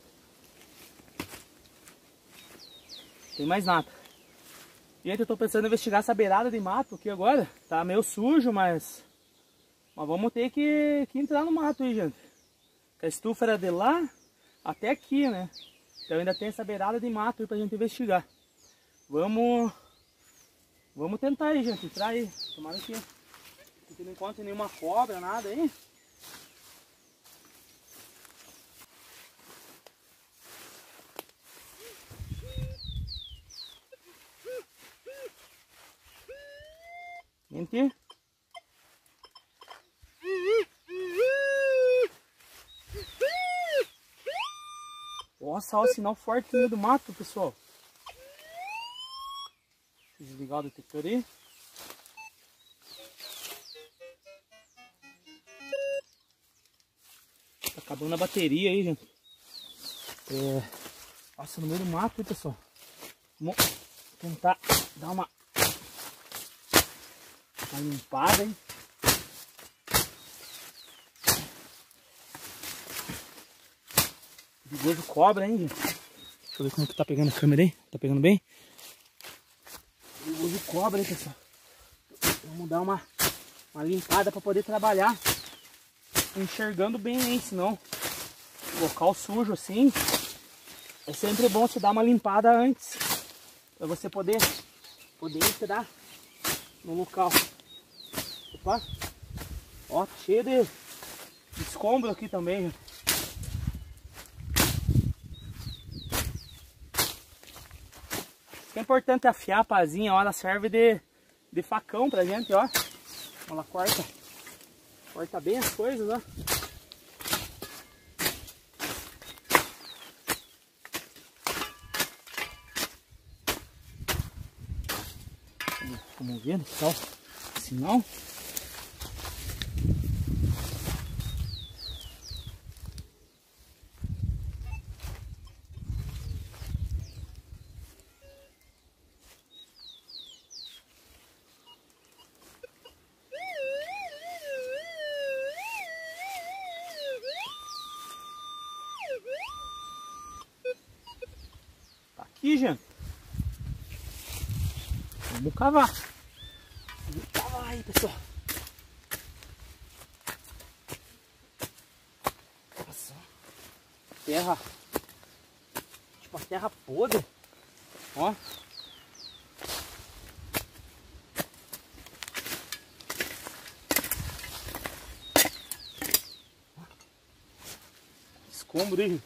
Tem mais nada. Gente, eu tô pensando em investigar essa beirada de mato aqui agora. Tá meio sujo, mas vamos ter que entrar no mato aí, gente. A estufa era de lá até aqui, né? Então ainda tem essa beirada de mato aí pra gente investigar. Vamos tentar aí, gente. Entrar aí. Tomara que não encontre nenhuma cobra, nada aí. Gente. Nossa, olha o sinal forte no meio do mato, pessoal. Deixa eu desligar o detector aí. Tá acabando a bateria aí, gente. Nossa, no meio do mato, hein, pessoal. Vamos tentar dar uma limpada, hein. Perigoso cobra, hein, gente. Deixa eu ver como que tá pegando a câmera aí. Tá pegando bem? Perigoso cobra, hein, pessoal. Vamos dar uma limpada para poder trabalhar enxergando bem, hein, senão local sujo assim é sempre bom você dar uma limpada antes para você poder entrar no local. Opa, ó, cheio de escombro aqui também, gente. É importante afiar a pazinha, ó, ela serve de facão pra gente, ó. Ela corta bem as coisas, ó. Vamos ver, pessoal, sinal. Aqui, gente. Vamos cavar. Vamos cavar aí, pessoal. Nossa. Terra. Tipo a terra podre. Ó. escombro, hein?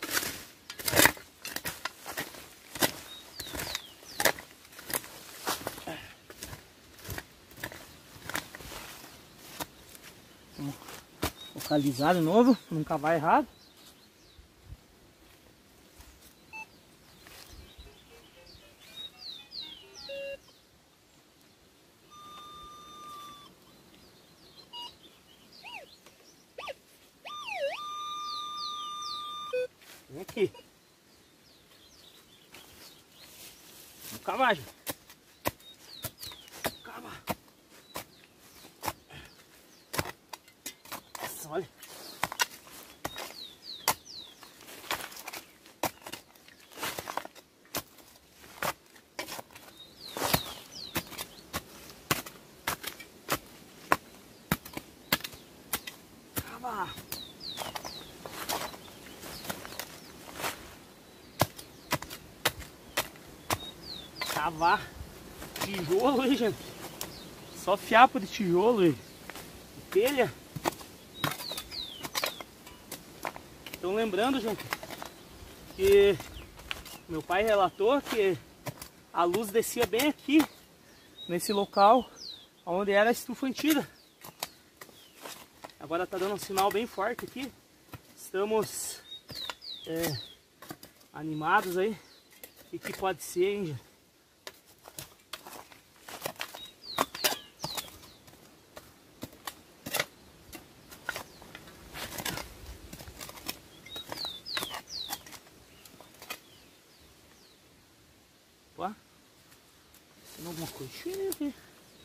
Vamos localizar de novo, não cavar errado. Vem aqui. Vamos cavar, gente. Cavar. Nossa, olha. Cavar. Cavar tijolo aí, gente. Só fiapo de tijolo aí. Telha. Então lembrando, gente, que meu pai relatou que a luz descia bem aqui, nesse local onde era a estufa antiga. Agora tá dando um sinal bem forte aqui. Estamos animados aí. O que pode ser, hein, gente? Opa, tem alguma coisinha aqui.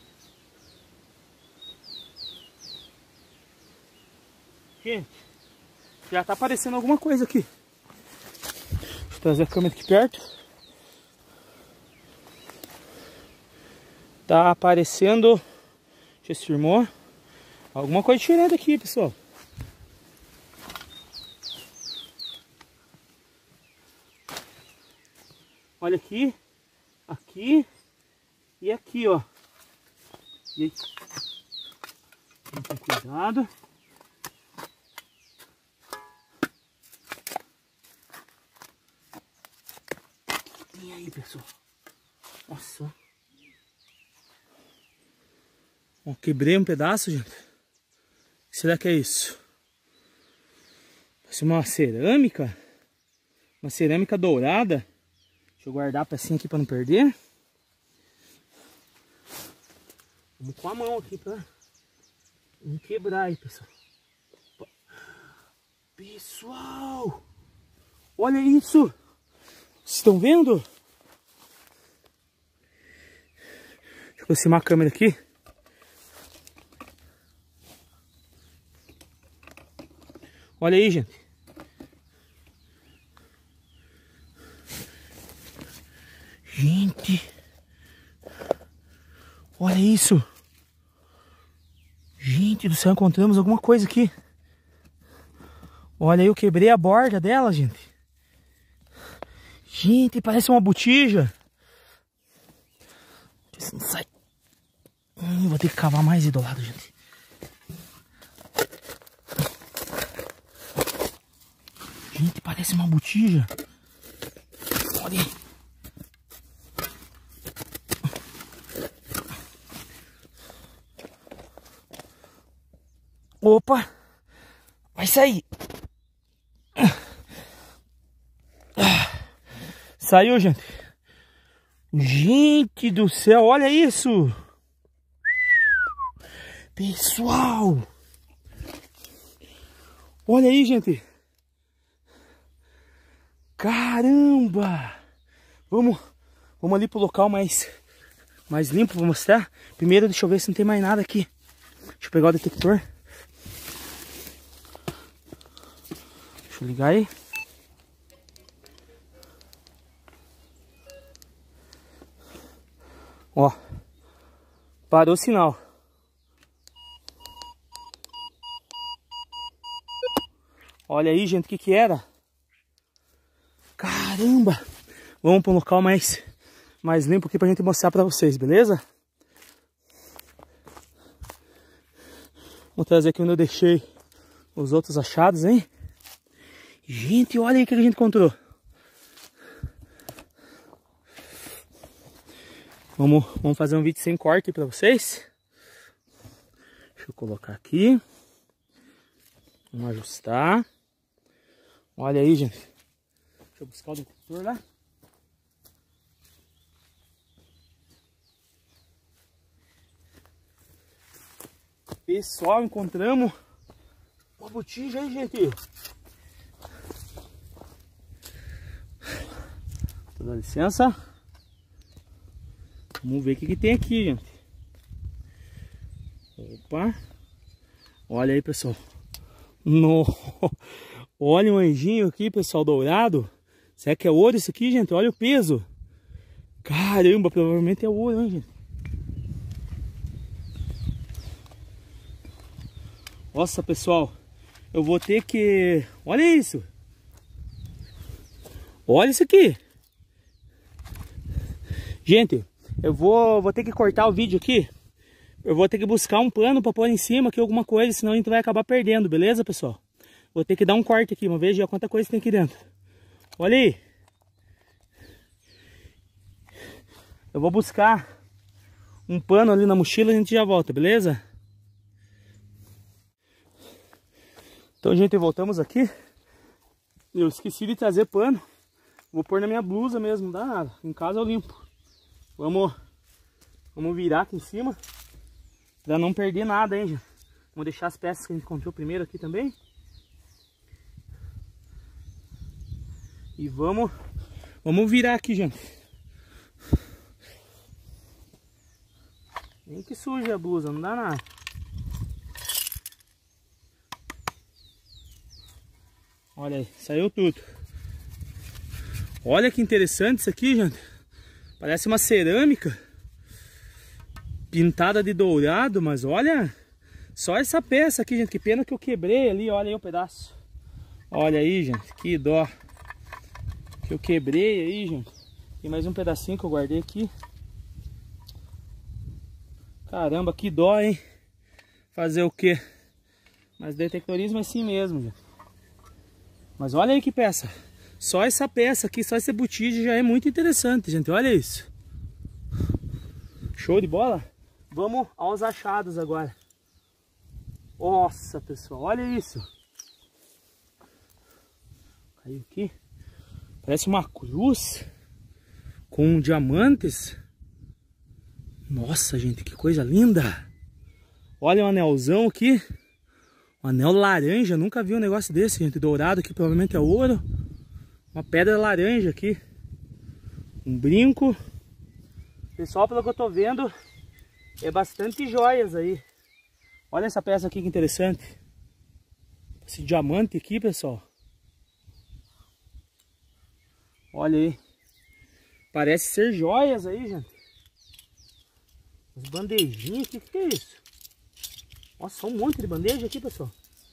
Gente, já tá aparecendo alguma coisa aqui. Deixa eu trazer a câmera aqui perto. Tá aparecendo, deixa eu ver se firmou, alguma coisa diferente aqui, pessoal. Olha aqui, aqui e aqui, ó. E aí, com cuidado. E aí, pessoal. Nossa. Ó, quebrei um pedaço, gente. O que será que é isso? Parece uma cerâmica. Uma cerâmica dourada. Deixa eu guardar a pecinha aqui para não perder. Vamos com a mão aqui para não quebrar aí, pessoal. Pessoal, olha isso. Vocês estão vendo? Deixa eu aproximar a câmera aqui. Olha aí, gente. Gente, olha isso. Gente do céu, encontramos alguma coisa aqui. Olha aí, eu quebrei a borda dela, gente. Gente, parece uma botija. Deixa eu ver se não sai. Vou ter que cavar mais aí do lado, gente. Gente, parece uma botija. Olha aí. Opa, vai sair. Saiu, gente. Gente do céu, olha isso. Pessoal, olha aí, gente. Caramba. Vamos ali pro local mais limpo para mostrar. Primeiro, deixa eu ver se não tem mais nada aqui. Deixa eu pegar o detector. Deixa eu ligar aí. Ó, parou o sinal. Olha aí, gente, o que era? Caramba! Vamos para um local mais limpo aqui pra gente mostrar pra vocês, beleza? Vou trazer aqui onde eu deixei os outros achados, hein? Gente, olha aí o que a gente encontrou. Vamos fazer um vídeo sem corte para vocês. Deixa eu colocar aqui. Vamos ajustar. Olha aí, gente. Deixa eu buscar o detector lá. Pessoal, encontramos uma botija aí, gente. Dá licença. Vamos ver o que tem aqui, gente. Opa. Olha aí, pessoal. No... Olha um anjinho aqui, pessoal, dourado. Será que é ouro isso aqui, gente? Olha o peso. Caramba, provavelmente é ouro, hein, gente? Nossa, pessoal. Eu vou ter que... Olha isso. Olha isso aqui. Gente, eu vou ter que cortar o vídeo aqui. Eu vou ter que buscar um pano para pôr em cima aqui, alguma coisa, senão a gente vai acabar perdendo, beleza, pessoal? Vou ter que dar um corte aqui, uma vez, já quanta coisa tem aqui dentro. Olha aí. Eu vou buscar um pano ali na mochila e a gente já volta, beleza? Então, gente, voltamos aqui. Eu esqueci de trazer pano. Vou pôr na minha blusa mesmo, não dá nada. Em casa eu limpo. Vamos virar aqui em cima. Pra não perder nada, hein, gente. Vamos deixar as peças que a gente encontrou primeiro aqui também. E vamos virar aqui, gente. Nem que suja a blusa, não dá nada. Olha aí, saiu tudo. Olha que interessante isso aqui, gente. Parece uma cerâmica pintada de dourado, mas olha só essa peça aqui, gente. Que pena que eu quebrei ali, olha aí o pedaço. Olha aí, gente, que dó. Que eu quebrei aí, gente. Tem mais um pedacinho que eu guardei aqui. Caramba, que dó, hein. Fazer o quê? Mas detectorismo é assim mesmo, gente. Mas olha aí que peça. Só essa peça aqui, só essa botija já é muito interessante, gente. Olha isso. Show de bola? Vamos aos achados agora. Nossa, pessoal, olha isso. Caiu aqui. Parece uma cruz com diamantes. Nossa, gente, que coisa linda. Olha o anelzão aqui. Um anel laranja, nunca vi um negócio desse, gente. Dourado aqui, provavelmente é ouro. Uma pedra laranja aqui. Um brinco. Pessoal, pelo que eu tô vendo, é bastante joias aí. Olha essa peça aqui que interessante. Esse diamante aqui, pessoal. Olha aí. Parece ser joias aí, gente. As bandejinhas aqui, o que é isso? Nossa, um monte de bandeja aqui, pessoal.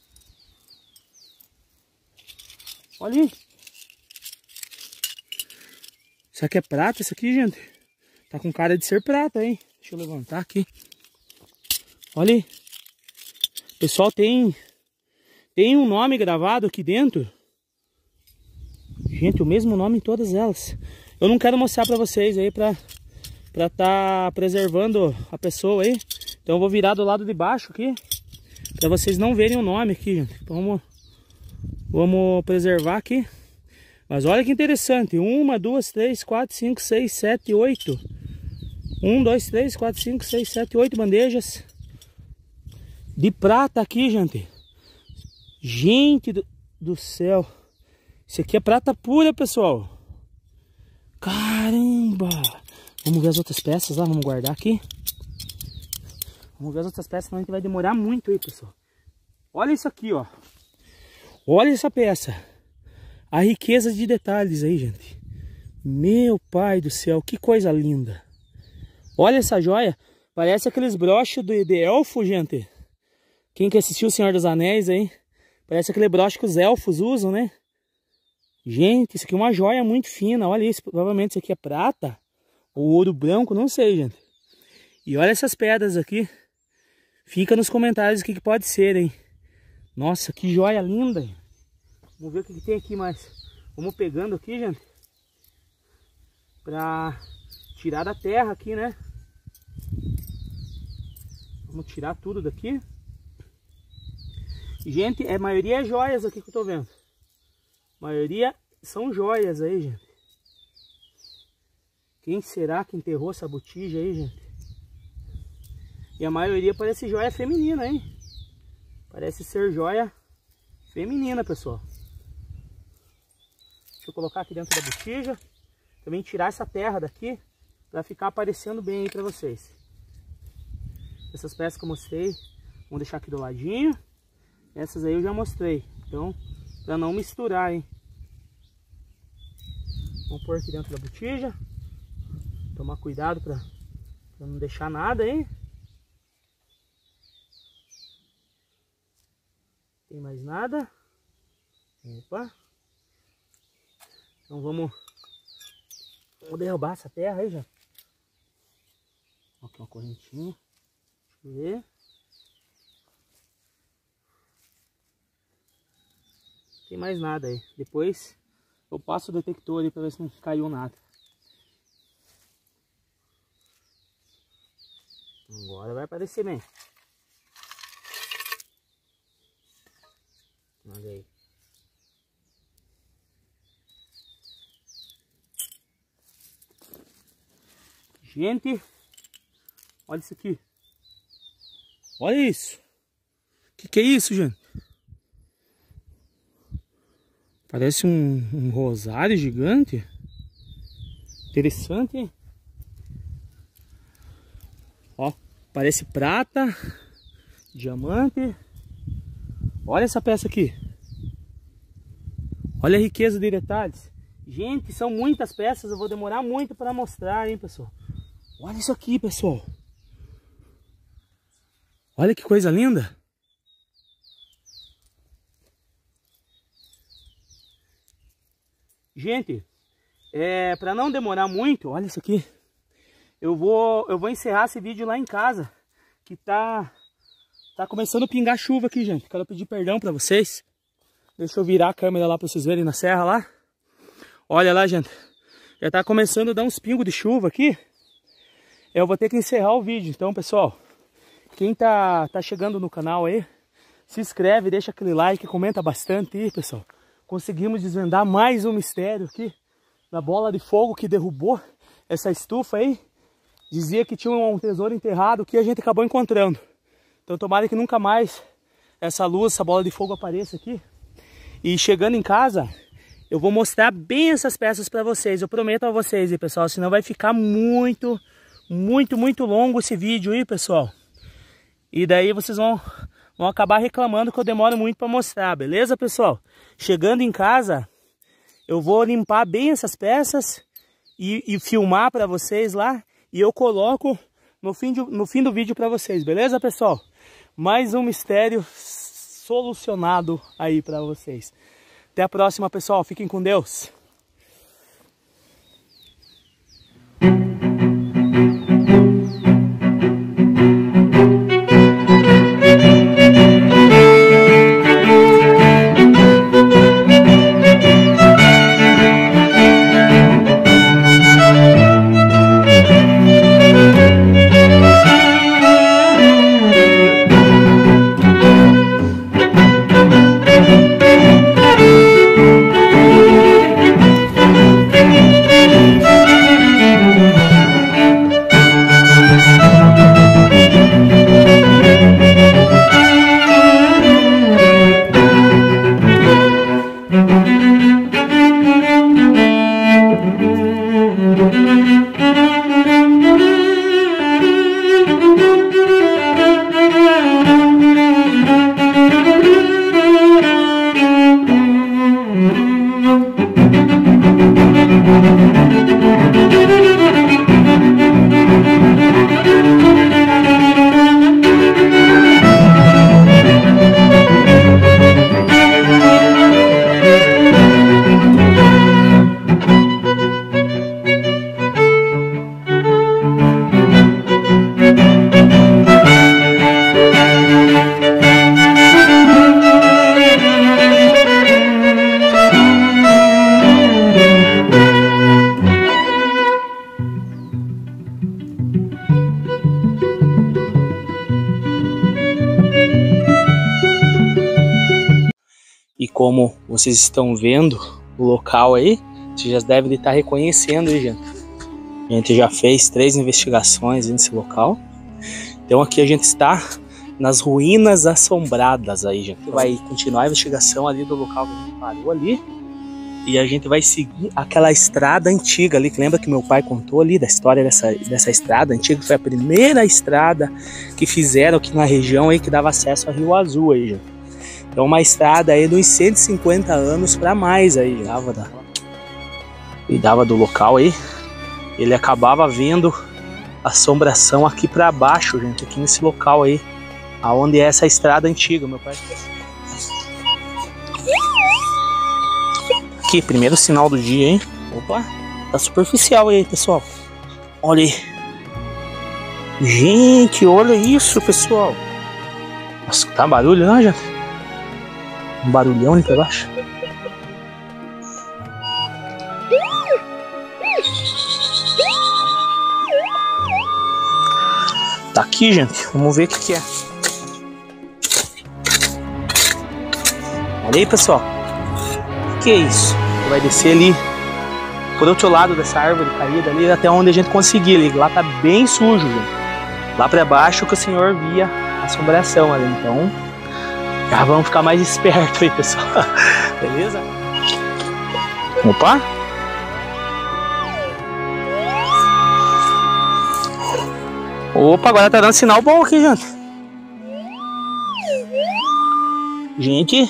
Olha aí. Será que é prata isso aqui, gente? Tá com cara de ser prata, hein? Deixa eu levantar aqui. Olha aí. Pessoal, tem um nome gravado aqui dentro. Gente, o mesmo nome em todas elas. Eu não quero mostrar pra vocês aí pra tá preservando a pessoa aí. Então eu vou virar do lado de baixo aqui, pra vocês não verem o nome aqui, gente. Vamos preservar aqui. Mas olha que interessante. 1, 2, 3, 4, 5, 6, 7, 8. 1, 2, 3, 4, 5, 6, 7, 8 bandejas de prata aqui, gente. Gente do céu. Isso aqui é prata pura, pessoal. Caramba. Vamos ver as outras peças lá, vamos guardar aqui. Vamos ver as outras peças, senão a gente vai demorar muito aí, pessoal. Olha isso aqui, ó. Olha essa peça. A riqueza de detalhes aí, gente. Meu pai do céu, que coisa linda. Olha essa joia. Parece aqueles broches de elfo, gente. Quem que assistiu o Senhor dos Anéis aí? Parece aquele broche que os elfos usam, né? Gente, isso aqui é uma joia muito fina. Olha isso, provavelmente isso aqui é prata. Ou ouro branco, não sei, gente. E olha essas pedras aqui. Fica nos comentários o que pode ser, hein? Nossa, que joia linda. Vamos ver o que tem aqui mais. Vamos pegando aqui, gente. Pra tirar da terra aqui, né? Vamos tirar tudo daqui. Gente, a maioria é joias aqui que eu tô vendo. A maioria são joias aí, gente. Quem será que enterrou essa botija aí, gente? E a maioria parece joia feminina, hein? Parece ser joia feminina, pessoal. Deixa eu colocar aqui dentro da botija. Também tirar essa terra daqui para ficar aparecendo bem aí para vocês. Essas peças que eu mostrei, vamos deixar aqui do ladinho. Essas aí eu já mostrei. Então, para não misturar, hein? Vamos pôr aqui dentro da botija. Tomar cuidado para não deixar nada, hein? Tem mais nada? Opa! Então vamos derrubar essa terra aí já. Aqui uma correntinha. Deixa eu ver. Tem mais nada aí. Depois eu passo o detector ali para ver se não caiu nada. Agora vai aparecer bem. Olha aí. Gente, olha isso aqui. Olha isso. Que é isso, gente? Parece um rosário gigante. Interessante, hein? Ó, parece prata, diamante. Olha essa peça aqui. Olha a riqueza de detalhes. Gente, são muitas peças. Eu vou demorar muito para mostrar, hein, pessoal. Olha isso aqui, pessoal. Olha que coisa linda. Gente, para não demorar muito, olha isso aqui. Eu vou encerrar esse vídeo lá em casa, que tá começando a pingar chuva aqui, gente. Quero pedir perdão para vocês. Deixa eu virar a câmera lá para vocês verem na serra lá. Olha lá, gente. Já tá começando a dar uns pingos de chuva aqui. Eu vou ter que encerrar o vídeo. Então, pessoal, quem tá chegando no canal aí, se inscreve, deixa aquele like, comenta bastante aí, pessoal. Conseguimos desvendar mais um mistério aqui da bola de fogo que derrubou essa estufa aí. Dizia que tinha um tesouro enterrado que a gente acabou encontrando. Então tomara que nunca mais essa luz, essa bola de fogo apareça aqui. E chegando em casa, eu vou mostrar bem essas peças para vocês. Eu prometo a vocês aí, pessoal, senão vai ficar muito longo esse vídeo aí, pessoal. E daí vocês vão acabar reclamando que eu demoro muito para mostrar, beleza, pessoal? Chegando em casa, eu vou limpar bem essas peças e filmar para vocês lá. E eu coloco no fim do vídeo para vocês, beleza, pessoal? Mais um mistério solucionado aí para vocês. Até a próxima, pessoal. Fiquem com Deus. como vocês estão vendo o local aí, vocês já devem estar reconhecendo aí, gente. A gente já fez 3 investigações nesse local. Então aqui a gente está nas ruínas assombradas aí, gente. Vai continuar a investigação ali do local que a gente parou ali. E a gente vai seguir aquela estrada antiga ali, que lembra que meu pai contou ali da história dessa estrada antiga, que foi a primeira estrada que fizeram aqui na região aí, que dava acesso a Rio Azul aí, gente. Então uma estrada aí de uns 150 anos para mais aí, cuidava do local aí. Ele acabava vendo assombração aqui para baixo, gente, aqui nesse local aí, aonde é essa estrada antiga, meu pai. Aqui, primeiro sinal do dia, hein? Opa, tá superficial aí, pessoal. Olha aí. Gente, olha isso, pessoal. Nossa, tá barulho, não, gente? Um barulhão ali pra baixo. Tá aqui, gente. Vamos ver o que é. Olha aí, pessoal. O que é isso? Vai descer ali por outro lado dessa árvore caída ali, até onde a gente conseguir ali. Lá tá bem sujo, gente. Lá pra baixo que o senhor via a assombração ali. Então, já vamos ficar mais espertos aí, pessoal. Beleza? Opa! Opa, agora tá dando sinal bom aqui, gente. Gente,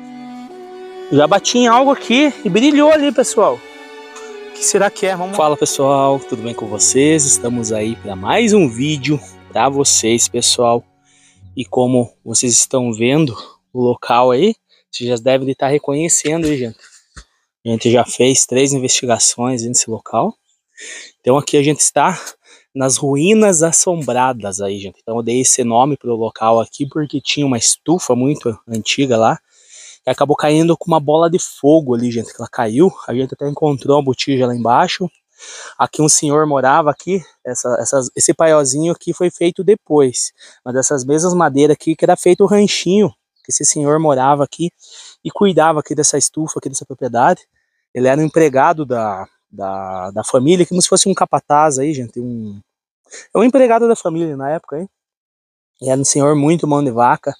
já bati em algo aqui e brilhou ali, pessoal. O que será que é? Vamos... Fala, pessoal, tudo bem com vocês? Estamos aí para mais um vídeo para vocês, pessoal. E como vocês estão vendo o local aí, vocês já devem estar reconhecendo aí, gente. A gente já fez 3 investigações nesse local. Então aqui a gente está nas ruínas assombradas aí, gente. Então eu dei esse nome para o local aqui porque tinha uma estufa muito antiga lá, que acabou caindo com uma bola de fogo ali, gente, que ela caiu. A gente até encontrou uma botija lá embaixo. Aqui um senhor morava aqui. Esse paiózinho aqui foi feito depois, mas dessas mesmas madeiras aqui que era feito o ranchinho, que esse senhor morava aqui e cuidava aqui dessa estufa, aqui dessa propriedade. Ele era um empregado da família, como se fosse um capataz aí, gente. É um empregado da família na época aí. E era um senhor muito mão de vaca.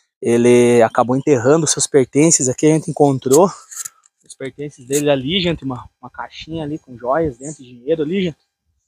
Ele acabou enterrando seus pertences aqui. A gente encontrou os pertences dele ali, gente. Uma caixinha ali com joias dentro, dinheiro ali, gente.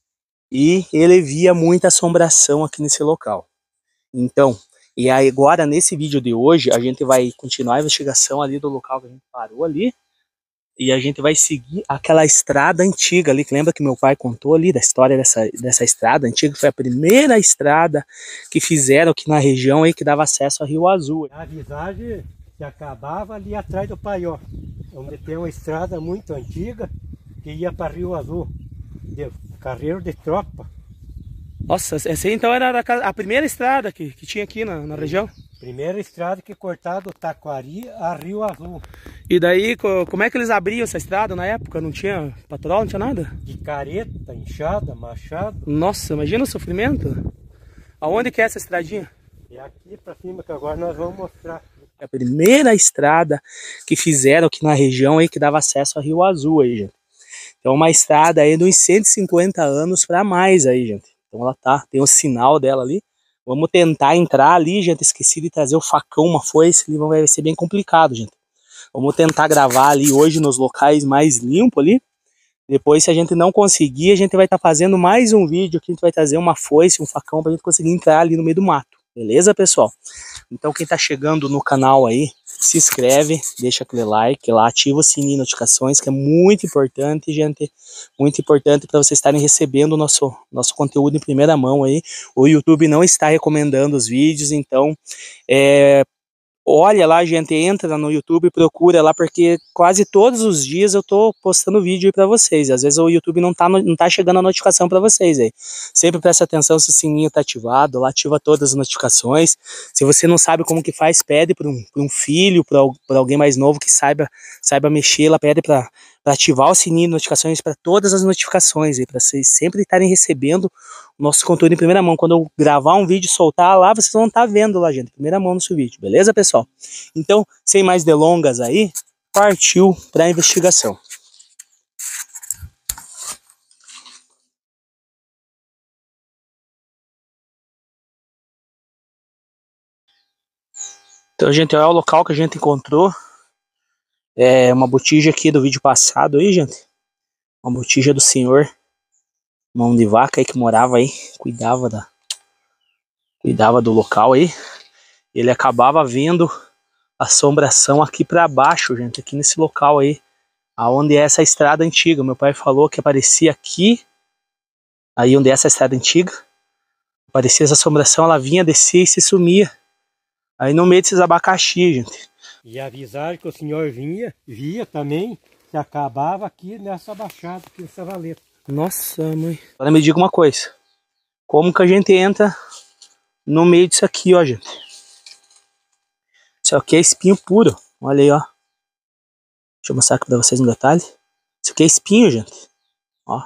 E ele via muita assombração aqui nesse local. Então, e aí agora nesse vídeo de hoje, a gente vai continuar a investigação ali do local que a gente parou ali. E a gente vai seguir aquela estrada antiga ali, que lembra que meu pai contou ali da história dessa estrada antiga, que foi a primeira estrada que fizeram aqui na região aí, que dava acesso a Rio Azul. A visagem que acabava ali atrás do Paió, onde tem uma estrada muito antiga que ia para Rio Azul, de carreiro de tropa. Nossa, essa aí então era a primeira estrada que tinha aqui na região? Primeira estrada que cortava do Taquari a Rio Azul. E daí, como é que eles abriam essa estrada na época? Não tinha patrol, não tinha nada? De careta, enxada, machado. Nossa, imagina o sofrimento. Aonde que é essa estradinha? É aqui pra cima que agora nós vamos mostrar. É a primeira estrada que fizeram aqui na região aí, que dava acesso a Rio Azul aí, gente. Então uma estrada aí de uns 150 anos para mais aí, gente. Então ela tem o sinal dela ali. Vamos tentar entrar ali, gente. Esqueci de trazer o facão, uma foice, ali vai ser bem complicado, gente. Vamos tentar gravar ali hoje nos locais mais limpos ali. Depois, se a gente não conseguir, a gente vai estar fazendo mais um vídeo que a gente vai trazer uma foice, um facão, pra gente conseguir entrar ali no meio do mato. Beleza, pessoal? Então, quem tá chegando no canal aí, se inscreve, deixa aquele like lá, ativa o sininho de notificações, que é muito importante, gente. Muito importante para vocês estarem recebendo o nosso conteúdo em primeira mão aí. O YouTube não está recomendando os vídeos, então olha lá, gente, entra no YouTube e procura lá, porque quase todos os dias eu tô postando vídeo aí pra vocês. Às vezes o YouTube não tá chegando a notificação pra vocês aí. Sempre presta atenção se o sininho tá ativado, lá ativa todas as notificações. Se você não sabe como que faz, pede pra um filho, pra alguém mais novo que saiba mexer, lá pede pra para ativar o sininho de notificações para todas as notificações aí, para vocês sempre estarem recebendo o nosso conteúdo em primeira mão. Quando eu gravar um vídeo e soltar lá, vocês vão estar vendo lá, gente, em primeira mão no seu vídeo, beleza, pessoal? Então, sem mais delongas aí, partiu para a investigação. Então, gente, olha o local que a gente encontrou. É uma botija aqui do vídeo passado aí, gente. Uma botija do senhor mão de vaca aí que morava aí, cuidava do local aí. Ele acabava vendo assombração aqui para baixo, gente, aqui nesse local aí, aonde é essa estrada antiga. Meu pai falou que aparecia aqui, aí onde é essa estrada antiga, aparecia essa assombração, ela vinha, descia e se sumia. Aí no meio desses abacaxi, gente. E avisaram que o senhor via também, que acabava aqui nessa baixada, aqui nessa valeta. Nossa, mãe. Agora me diga uma coisa. Como que a gente entra no meio disso aqui, ó, gente? Isso aqui é espinho puro. Olha aí, ó. Deixa eu mostrar aqui pra vocês um detalhe. Isso aqui é espinho, gente. Ó.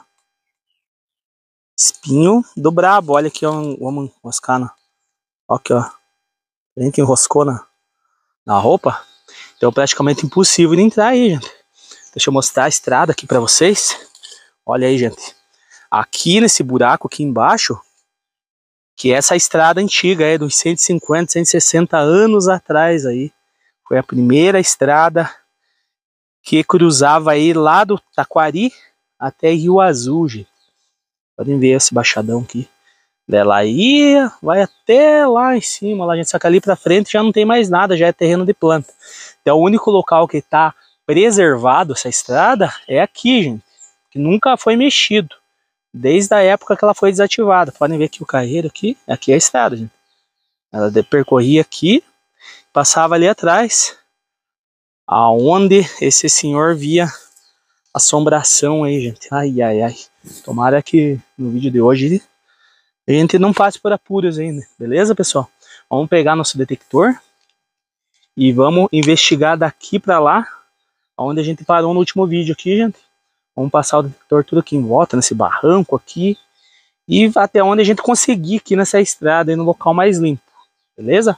Espinho do brabo. Olha aqui, ó. Vamos moscar na... Ó aqui, ó. A gente enroscou na roupa. Então é praticamente impossível de entrar aí, gente. Deixa eu mostrar a estrada aqui pra vocês. Olha aí, gente. Aqui nesse buraco aqui embaixo, que é essa estrada antiga, é dos 150, 160 anos atrás aí. Foi a primeira estrada que cruzava aí lá do Taquari até Rio Azul, gente. Podem ver esse baixadão aqui. Dela aí, vai até lá em cima, lá, gente. Só que ali pra frente já não tem mais nada, já é terreno de planta. Então o único local que tá preservado essa estrada é aqui, gente. Que nunca foi mexido. Desde a época que ela foi desativada. Podem ver aqui o carreiro aqui. Aqui é a estrada, gente. Ela percorria aqui, passava ali atrás, aonde esse senhor via assombração aí, gente. Ai, ai, ai. Tomara que no vídeo de hoje a gente não passe por apuros ainda. Beleza, pessoal? Vamos pegar nosso detector e vamos investigar daqui pra lá, onde a gente parou no último vídeo aqui, gente. Vamos passar o detector tudo aqui em volta, nesse barranco aqui. E até onde a gente conseguir aqui nessa estrada, aí no local mais limpo. Beleza?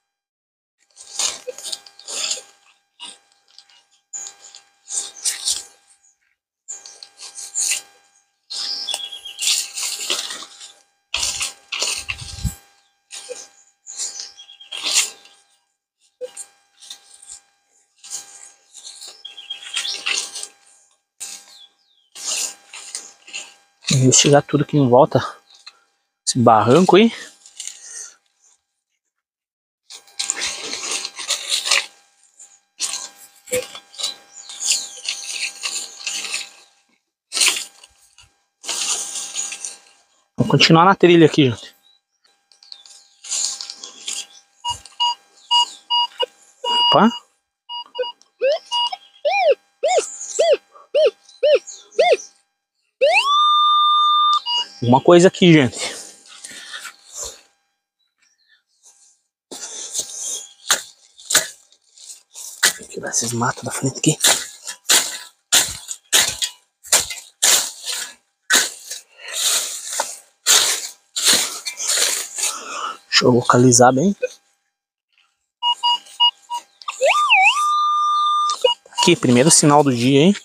Investigar tudo aqui em volta. Esse barranco aí. Vamos continuar na trilha aqui, gente. Opa. Uma coisa aqui, gente. Vou tirar esses matos da frente aqui. Deixa eu localizar bem. Aqui, primeiro sinal do dia, hein?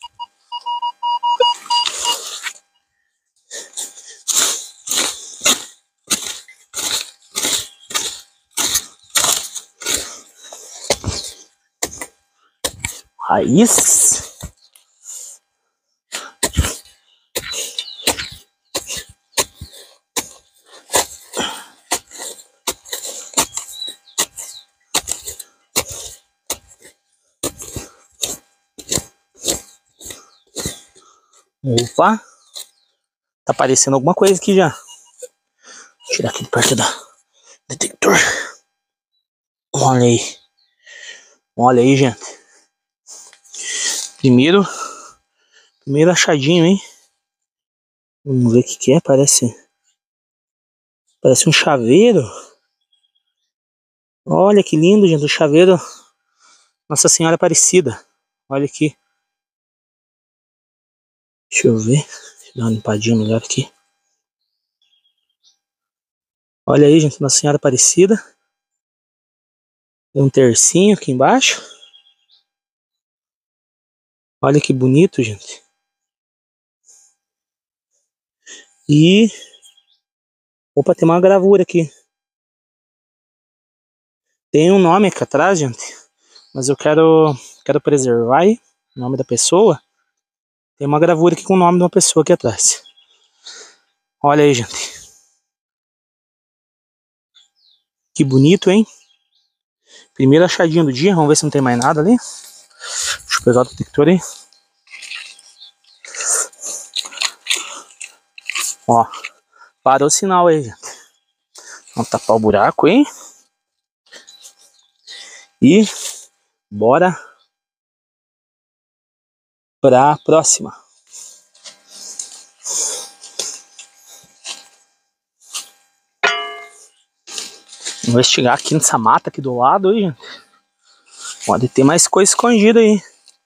Raiz. Opa. Tá aparecendo alguma coisa aqui já. Vou tirar aqui perto da detector. Olha aí. Olha aí, gente. Primeiro achadinho, hein? Vamos ver o que é. Parece um chaveiro. Olha que lindo, gente. O chaveiro Nossa Senhora Aparecida. Olha aqui. Deixa eu ver. Deixa eu dar uma limpadinha melhor aqui. Olha aí, gente, Nossa Senhora Aparecida. Tem um tercinho aqui embaixo. Olha que bonito, gente. E... Opa, tem uma gravura aqui. Tem um nome aqui atrás, gente. Mas eu quero preservar aí o nome da pessoa. Tem uma gravura aqui com o nome de uma pessoa aqui atrás. Olha aí, gente. Que bonito, hein? Primeiro achadinho do dia. Vamos ver se não tem mais nada ali. Deixa eu pegar o detector aí. Ó. Parou o sinal aí, gente. Vamos tapar o buraco aí. E bora pra próxima. Vamos investigar aqui nessa mata aqui do lado aí, gente. Pode ter mais coisa escondida aí.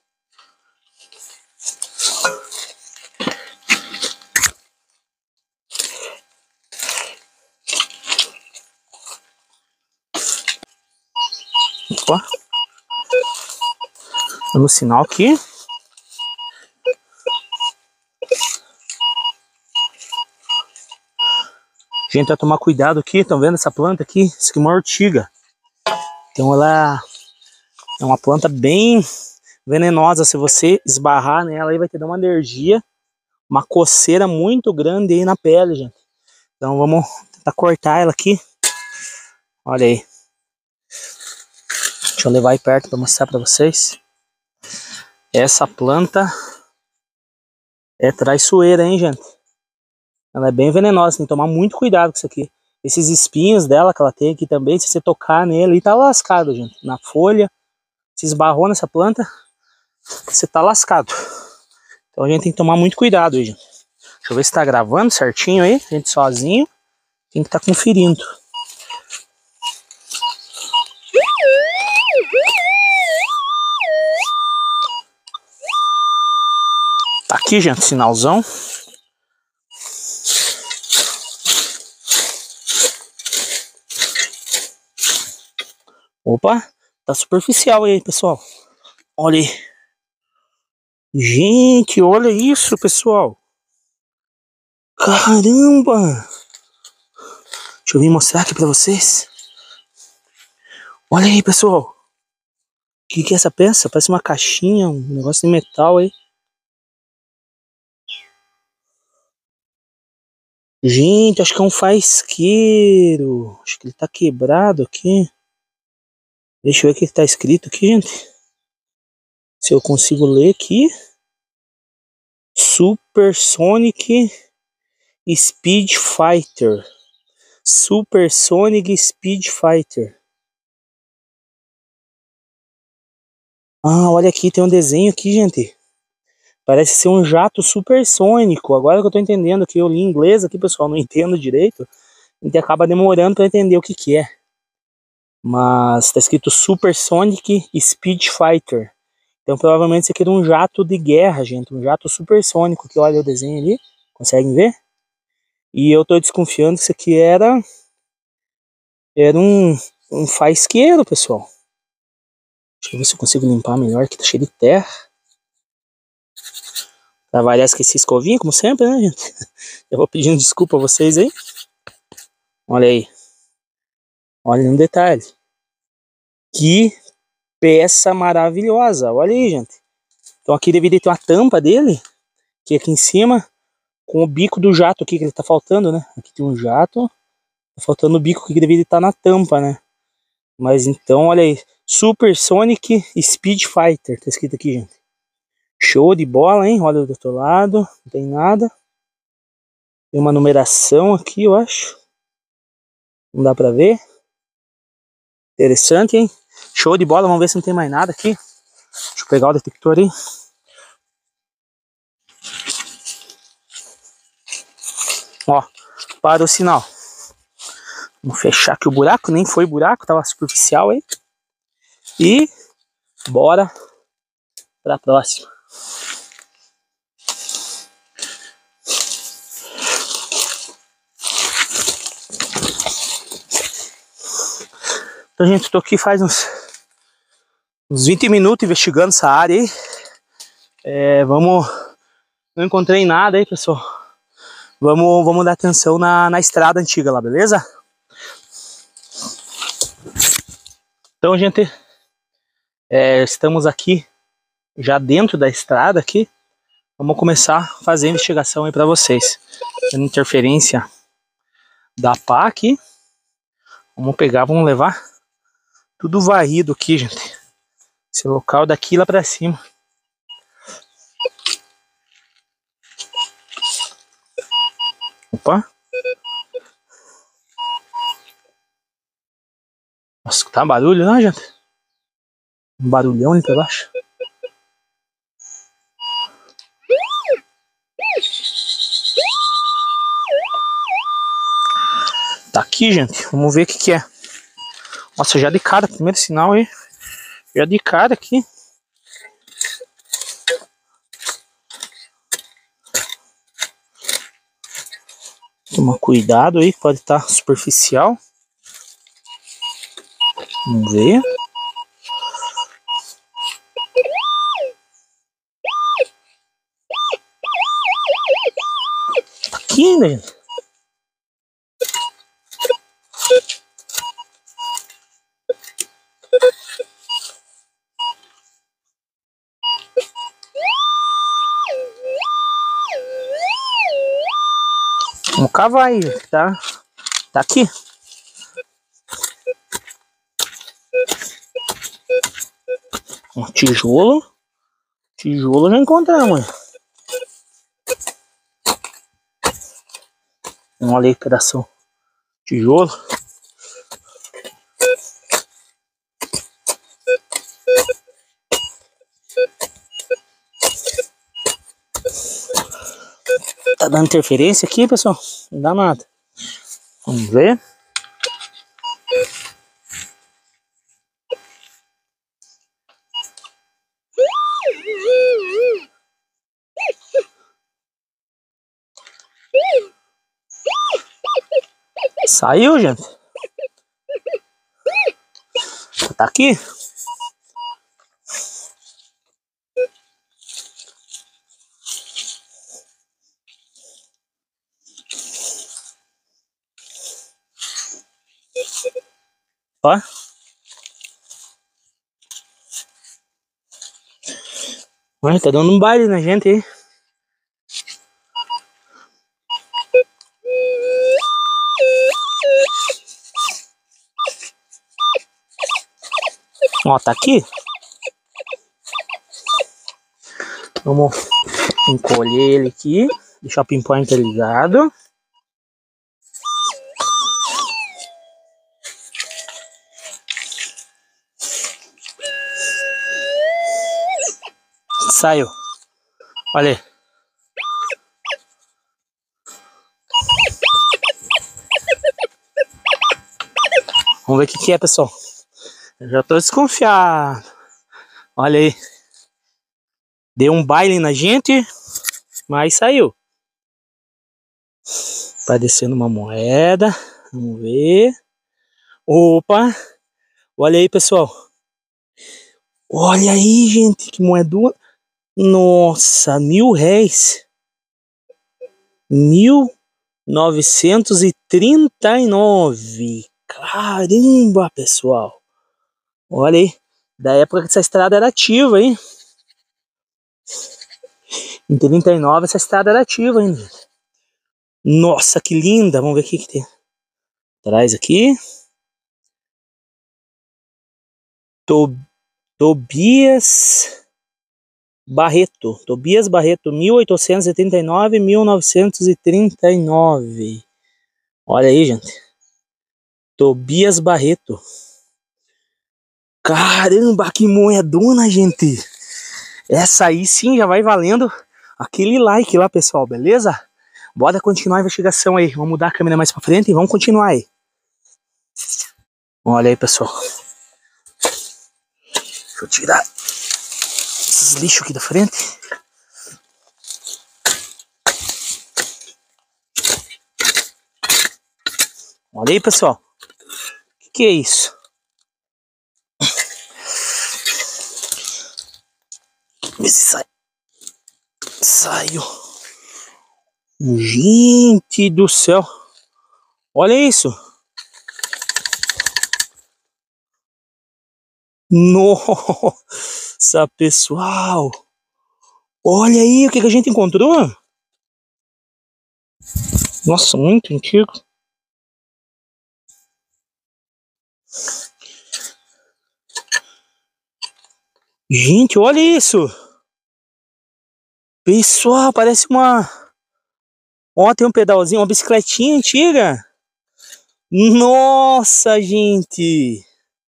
Opa. Dando sinal aqui. Gente, vai tomar cuidado aqui. Estão vendo essa planta aqui? Isso aqui é uma ortiga. Então ela é uma planta bem venenosa. Se você esbarrar nela aí vai te dar uma alergia. Uma coceira muito grande aí na pele, gente. Então vamos tentar cortar ela aqui. Olha aí. Deixa eu levar aí perto para mostrar para vocês. Essa planta é traiçoeira, hein, gente? Ela é bem venenosa, tem que tomar muito cuidado com isso aqui. Esses espinhos dela que ela tem aqui também, se você tocar nele, tá lascado, gente. Na folha, se esbarrou nessa planta, você tá lascado. Então a gente tem que tomar muito cuidado aí, gente. Deixa eu ver se tá gravando certinho aí. A gente sozinho tem que estar conferindo. Tá aqui, gente, sinalzão. Opa, tá superficial aí, pessoal. Olha aí. Gente, olha isso, pessoal. Caramba! Deixa eu vir mostrar aqui pra vocês. Olha aí, pessoal. O que é essa peça? Parece uma caixinha, um negócio de metal aí. Gente, acho que é um faisqueiro. Acho que ele tá quebrado aqui. Deixa eu ver o que tá escrito aqui, gente. Se eu consigo ler aqui. Supersonic Speed Fighter. Supersonic Speed Fighter. Ah, olha aqui, tem um desenho aqui, gente. Parece ser um jato supersônico. Agora que eu tô entendendo que eu li em inglês aqui, pessoal, não entendo direito. A gente acaba demorando para entender o que que é. Mas tá escrito Supersonic Speed Fighter. Então provavelmente isso aqui é um jato de guerra, gente. Um jato supersônico, que olha o desenho ali. Conseguem ver? E eu tô desconfiando que isso aqui era um faisqueiro, pessoal. Deixa eu ver se eu consigo limpar melhor, que tá cheio de terra. Pra variar, esqueci a escovinha, como sempre, né, gente? Eu vou pedindo desculpa a vocês aí. Olha aí. Olha um detalhe. Que peça maravilhosa. Olha aí, gente. Então aqui deveria ter uma tampa dele. Que aqui em cima, com o bico do jato aqui, que ele tá faltando, né? Aqui tem um jato. Tá faltando o bico que deveria estar na tampa, né? Mas então, olha aí. Supersonic Speed Fighter. Tá escrito aqui, gente. Show de bola, hein? Olha do outro lado. Não tem nada. Tem uma numeração aqui, eu acho. Não dá pra ver. Interessante, hein? Show de bola. Vamos ver se não tem mais nada aqui. Deixa eu pegar o detector aí. Ó, para o sinal. Vamos fechar aqui o buraco. Nem foi buraco, tava superficial aí. E bora pra próxima. Então, gente, tô aqui faz uns 20 minutos investigando essa área aí. Não encontrei nada aí, pessoal. Vamos dar atenção na estrada antiga lá, beleza? Então, gente, estamos aqui já dentro da estrada aqui. Vamos começar a fazer a investigação aí para vocês. Tendo interferência da pá aqui. Vamos pegar, vamos levar tudo varrido aqui, gente. Esse local daqui lá para cima. Opa. Nossa, tá um barulho, né, gente? Um barulhão ali pra baixo. Tá aqui, gente. Vamos ver o que é. Nossa, já de cara, primeiro sinal aí. Já de cara aqui. Toma cuidado aí, pode estar superficial. Vamos ver. Tá aqui, né? Vamos cavar aí, tá? Tá aqui. Um tijolo. Tijolo já encontramos. Olha aí, pedaço. Tijolo. Tá dando interferência aqui, pessoal? Não dá nada. Vamos ver. Saiu, gente? Tá aqui? Ó. Olha, tá dando um baile na gente aí. Ó, tá aqui. Vamos encolher ele aqui. Deixar o pinpoint ligado. Saiu. Olha aí. Vamos ver o que é, pessoal. Eu já tô desconfiado. Olha aí. Deu um baile na gente, mas saiu. Parecendo uma moeda. Vamos ver. Opa. Olha aí, pessoal. Olha aí, gente. Que moeda. Nossa, R$1.000. 1939. Caramba, pessoal. Olha aí. Da época que essa estrada era ativa, hein? Em 39 essa estrada era ativa ainda. Nossa, que linda. Vamos ver o que tem. Traz aqui. Tobias Barreto. Tobias Barreto, 1879, 1939. Olha aí, gente. Tobias Barreto. Caramba, que moedona, gente. Essa aí sim já vai valendo aquele like lá, pessoal, beleza? Bora continuar a investigação aí. Vamos mudar a câmera mais pra frente e vamos continuar aí. Olha aí, pessoal. Deixa eu tirar esses lixos aqui da frente. Olha aí, pessoal. O que é isso? ver se sai. Saiu. Gente do céu. Olha isso. Nossa, pessoal. Olha aí o que a gente encontrou. Nossa, muito antigo. Gente, olha isso. Pessoal, parece uma... Ó, tem um pedalzinho, uma bicicletinha antiga. Nossa, gente.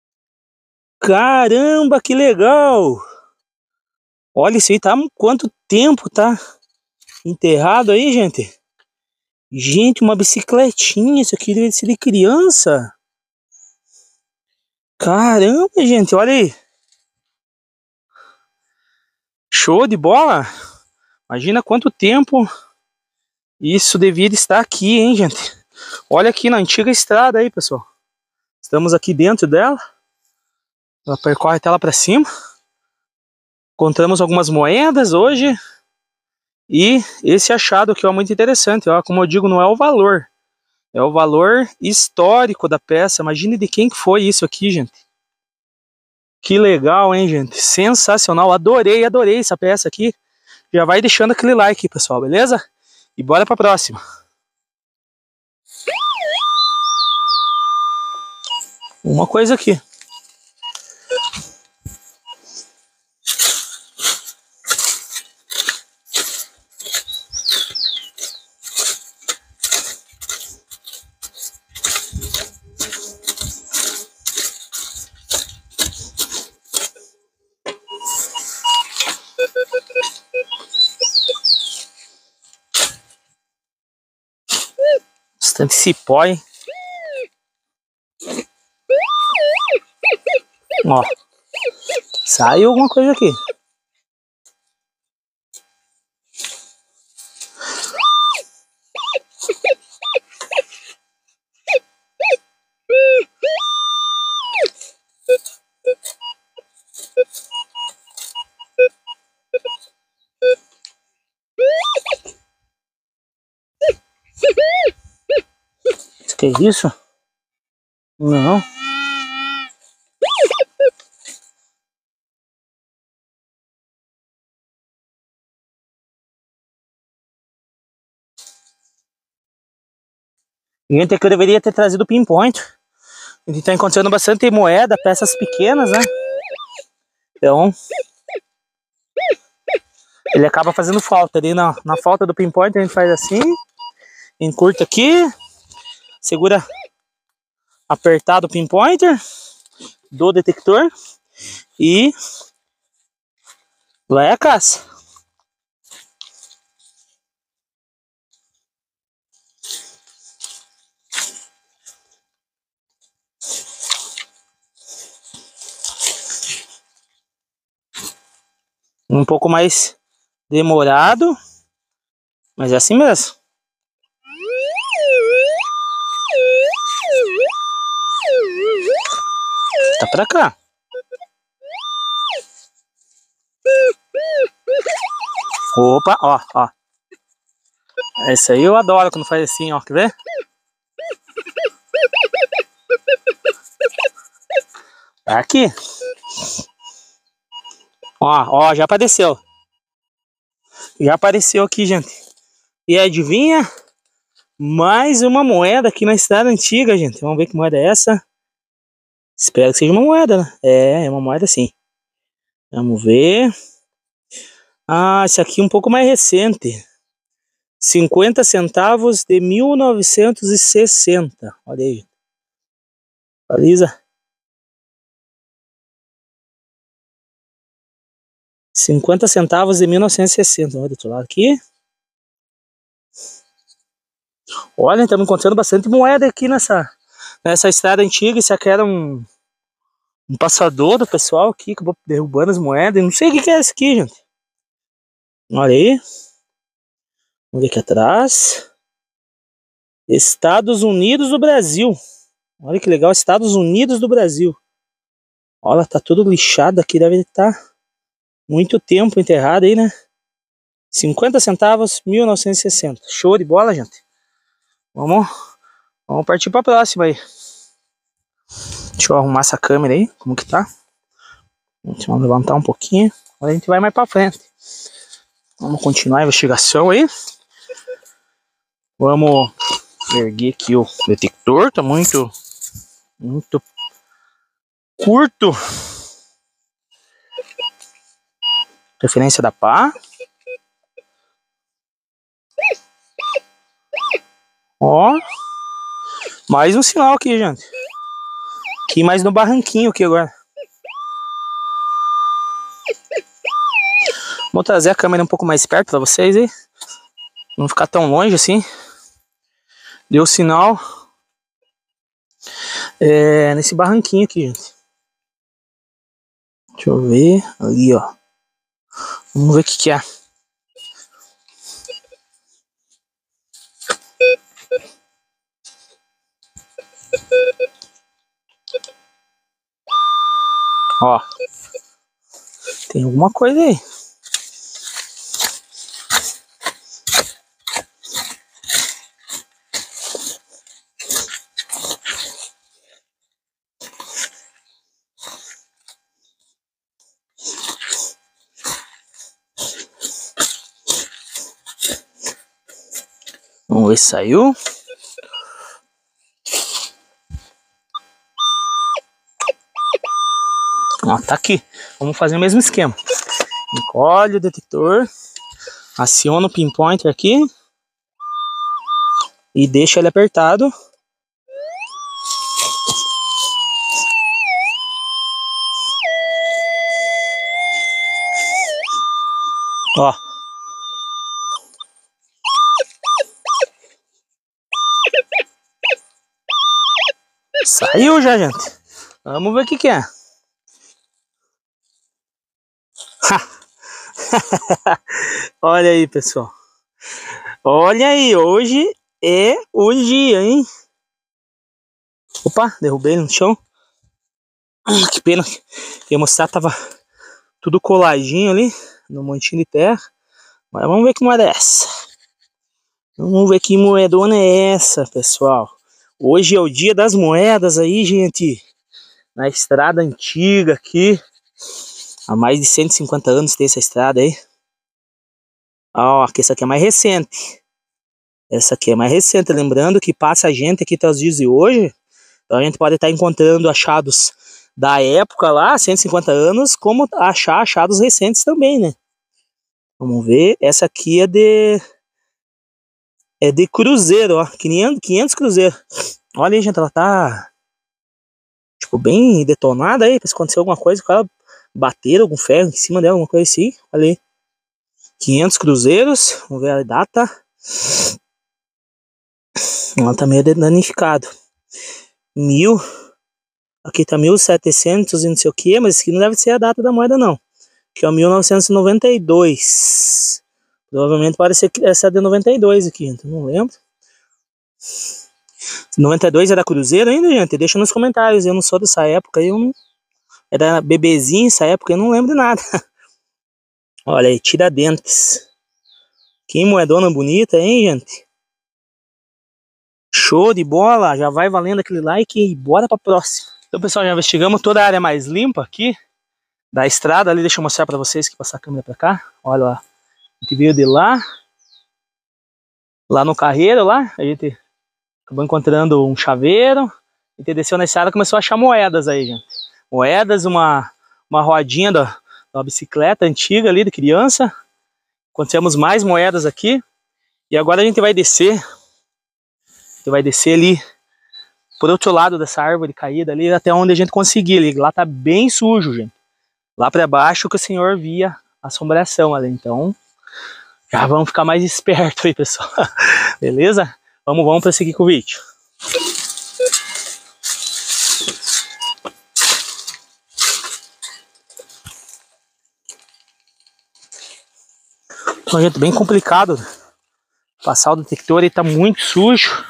Caramba, que legal. Olha isso aí, tá? Quanto tempo tá enterrado aí, gente? Gente, uma bicicletinha. Isso aqui deve ser de criança. Caramba, gente, olha aí. Show de bola. Imagina quanto tempo isso devia estar aqui, hein, gente? Olha aqui na antiga estrada aí, pessoal. Estamos aqui dentro dela. Ela percorre até lá pra cima. Encontramos algumas moedas hoje. E esse achado aqui é muito interessante. Ó, como eu digo, não é o valor. É o valor histórico da peça. Imagine de quem que foi isso aqui, gente. Que legal, hein, gente? Sensacional. Adorei essa peça aqui. Já vai deixando aquele like, pessoal, beleza? E bora pra próxima. Uma coisa aqui. Bastante cipó, hein? Ó. Saiu alguma coisa aqui. Que é isso? Não. Gente, é que eu deveria ter trazido o pinpoint. A gente tá encontrando bastante moeda, peças pequenas, né? Então, ele acaba fazendo falta. Ali na falta do pinpoint a gente faz assim. Encurta aqui. Segura apertado o pinpointer do detector. E vai a caça. Um pouco mais demorado, mas é assim mesmo. Tá pra cá. Opa, ó. Esse aí eu adoro quando faz assim, ó. Quer ver? Tá aqui. Ó, já apareceu. Já apareceu aqui, gente. E adivinha? Mais uma moeda aqui na estrada antiga, gente. Vamos ver que moeda é essa. Espero que seja uma moeda, né? É uma moeda sim. Vamos ver. Ah, esse aqui é um pouco mais recente. 50 centavos de 1960. Olha aí. Atualiza. 50 centavos de 1960. Vamos do outro lado aqui. Olha, estamos encontrando bastante moeda aqui nessa estrada antiga. Isso aqui era um passador do pessoal aqui, acabou derrubando as moedas. Não sei o que é isso aqui, gente. Olha aí. Vamos ver aqui atrás. Estados Unidos do Brasil. Olha que legal, Estados Unidos do Brasil. Olha, tá tudo lixado aqui, deve estar Muito tempo enterrado aí, né? 50 centavos, 1960. Show de bola, gente. Vamos partir pra próxima aí. Deixa eu arrumar essa câmera aí, como que tá. Deixa eu levantar um pouquinho. Agora a gente vai mais pra frente. Vamos continuar a investigação aí. Vamos erguer aqui o detector. Tá muito curto. Referência da pá. Ó. Mais um sinal aqui, gente. Aqui mais no barranquinho aqui agora. Vou trazer a câmera um pouco mais perto para vocês aí. Não ficar tão longe assim. Deu sinal. Nesse barranquinho aqui, gente. Deixa eu ver. Ali, ó. Vamos ver o que é. Ó. Tem alguma coisa aí. Vamos ver se saiu. Ó, tá aqui. Vamos fazer o mesmo esquema. Encolhe o detector. Aciona o pinpointer aqui. E deixa ele apertado. Ó. Saiu já, gente. Vamos ver o que é. Olha aí, pessoal. Olha aí, hoje é o dia, hein? Opa, derrubei ele no chão. Que pena. Ia mostrar, tava tudo coladinho ali no montinho de terra. Mas vamos ver que moeda é essa. Vamos ver que moedona é essa, pessoal. Hoje é o dia das moedas aí, gente. Na estrada antiga aqui. Há mais de 150 anos tem essa estrada aí. Ó, que essa aqui é mais recente. Essa aqui é mais recente. Lembrando que passa a gente aqui até os dias de hoje. Então a gente pode estar encontrando achados da época lá, 150 anos, como achar achados recentes também, né? Vamos ver. Essa aqui é de cruzeiro, ó. 500 cruzeiro. Olha aí, gente, ela tá tipo bem detonada aí. Se acontecer alguma coisa, o cara bater algum ferro em cima dela, alguma coisa assim. Olha aí. 500 cruzeiros. Vamos ver a data. Ela tá meio danificado. Aqui tá 1700 e não sei o que, mas isso aqui não deve ser a data da moeda, não. Aqui é 1992. Provavelmente pode ser essa de 92 aqui, então não lembro. 92 era cruzeiro ainda, gente? Deixa nos comentários. Eu não sou dessa época, era bebezinho nessa época, eu não lembro de nada. Olha aí, Tiradentes. Que moedona bonita, hein, gente? Show de bola, já vai valendo aquele like e bora pra próxima. Então, pessoal, já investigamos toda a área mais limpa aqui da estrada ali. Deixa eu mostrar pra vocês, que passar a câmera pra cá. Olha lá, a gente veio de lá no carreiro lá, a gente acabou encontrando um chaveiro. A gente desceu na estrada e começou a achar moedas aí, gente. Moedas, uma rodinha da bicicleta antiga ali de criança. Encontramos mais moedas aqui. E agora a gente vai descer. Ali por outro lado dessa árvore caída ali, até onde a gente conseguir ali. Lá tá bem sujo, gente. Lá para baixo que o senhor via assombração ali. Então, já vamos ficar mais esperto aí, pessoal. Beleza? Vamos prosseguir com o vídeo. Então, gente, bem complicado passar o detector, ele tá muito sujo.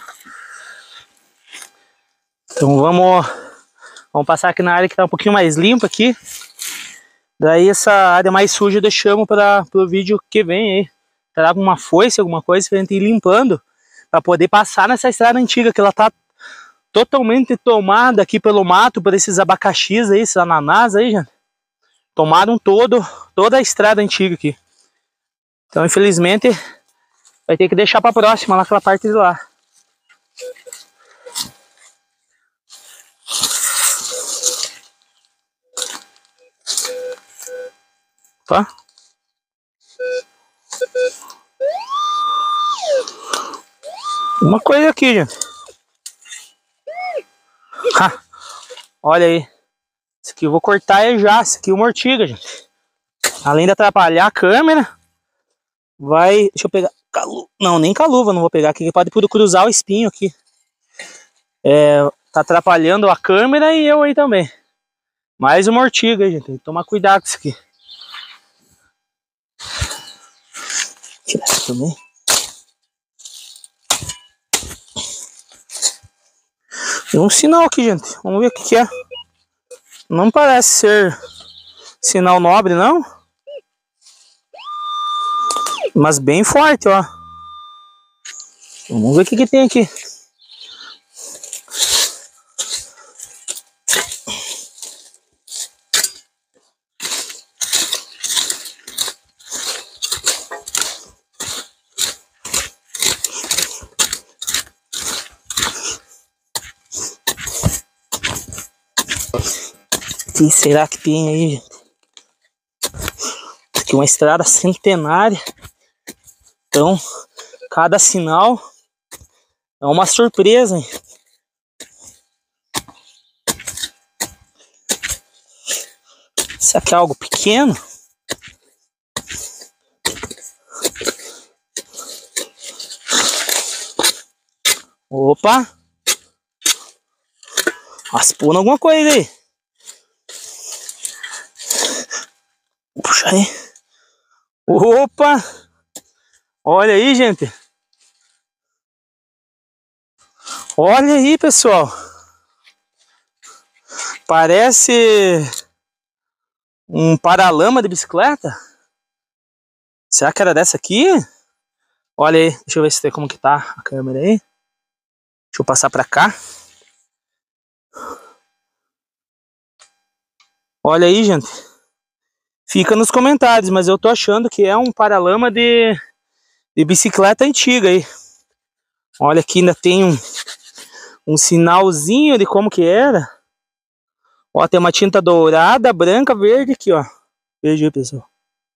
Então vamos passar aqui na área que tá um pouquinho mais limpa aqui. Daí essa área mais suja eu deixamos para o vídeo que vem aí. Trago uma foice, alguma coisa pra gente ir limpando, para poder passar nessa estrada antiga, que ela tá totalmente tomada aqui pelo mato, por esses abacaxis aí, esses ananás aí, gente. Tomaram toda a estrada antiga aqui. Então, infelizmente, vai ter que deixar para próxima, lá aquela parte de lá. Tá? Uma coisa aqui, gente. Ha, olha aí. Esse aqui eu vou cortar já. Esse aqui é uma ortiga, gente. Além de atrapalhar a câmera, vai... Deixa eu pegar... Não, nem com a luva não vou pegar aqui. Pode cruzar o espinho aqui. Tá atrapalhando a câmera e eu aí também. Mais uma ortiga aí, gente. Tem que tomar cuidado com isso aqui. Tirar essa também. Tem um sinal aqui, gente. Vamos ver o que é. Não parece ser sinal nobre, não. Mas bem forte, ó. Vamos ver o que tem aqui. O que será que tem aí, gente? Aqui uma estrada centenária. Então, cada sinal é uma surpresa, hein? Será que é algo pequeno? Opa! Raspou alguma coisa aí. Puxa aí. Opa! Olha aí, gente. Olha aí, pessoal. Parece um paralama de bicicleta. Será que era dessa aqui? Olha aí. Deixa eu ver se tem como que tá a câmera aí. Deixa eu passar pra cá. Olha aí, gente. Fica nos comentários, mas eu tô achando que é um paralama de bicicleta antiga aí. Olha aqui, ainda tem um sinalzinho de como que era. Ó, tem uma tinta dourada, branca, verde aqui, ó. Veja aí, pessoal.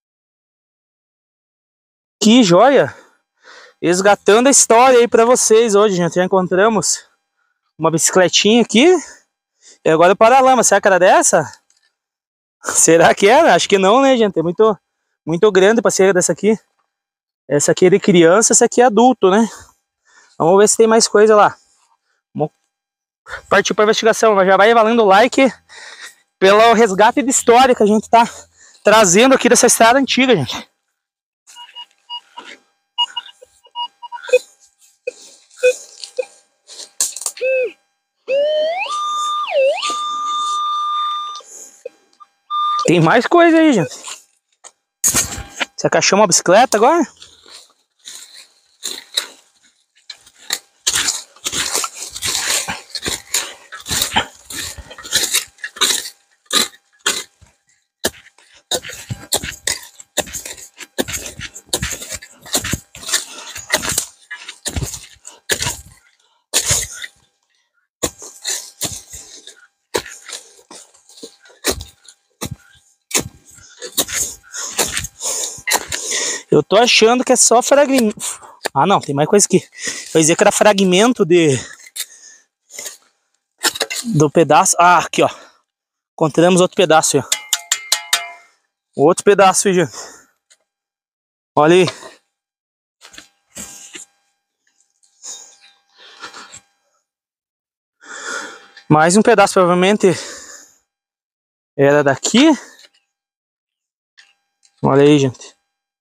Que joia! Resgatando a história aí pra vocês hoje, gente. Já encontramos uma bicicletinha aqui. E agora o paralama. Será que era dessa? Será que era? Acho que não, né, gente? É muito grande pra ser dessa aqui. Essa aqui é de criança, essa aqui é adulto, né? Vamos ver se tem mais coisa lá. Vamos partir para a investigação. Já vai valendo o like pelo resgate de história que a gente tá trazendo aqui dessa estrada antiga, gente. Tem mais coisa aí, gente. Você achou uma bicicleta agora? Eu tô achando que é só fragmento. Ah, não, tem mais coisa aqui. Eu ia dizer que era fragmento do pedaço. Ah, aqui, ó. Encontramos outro pedaço, ó. Outro pedaço, gente. Olha aí. Mais um pedaço, provavelmente era daqui. Olha aí, gente.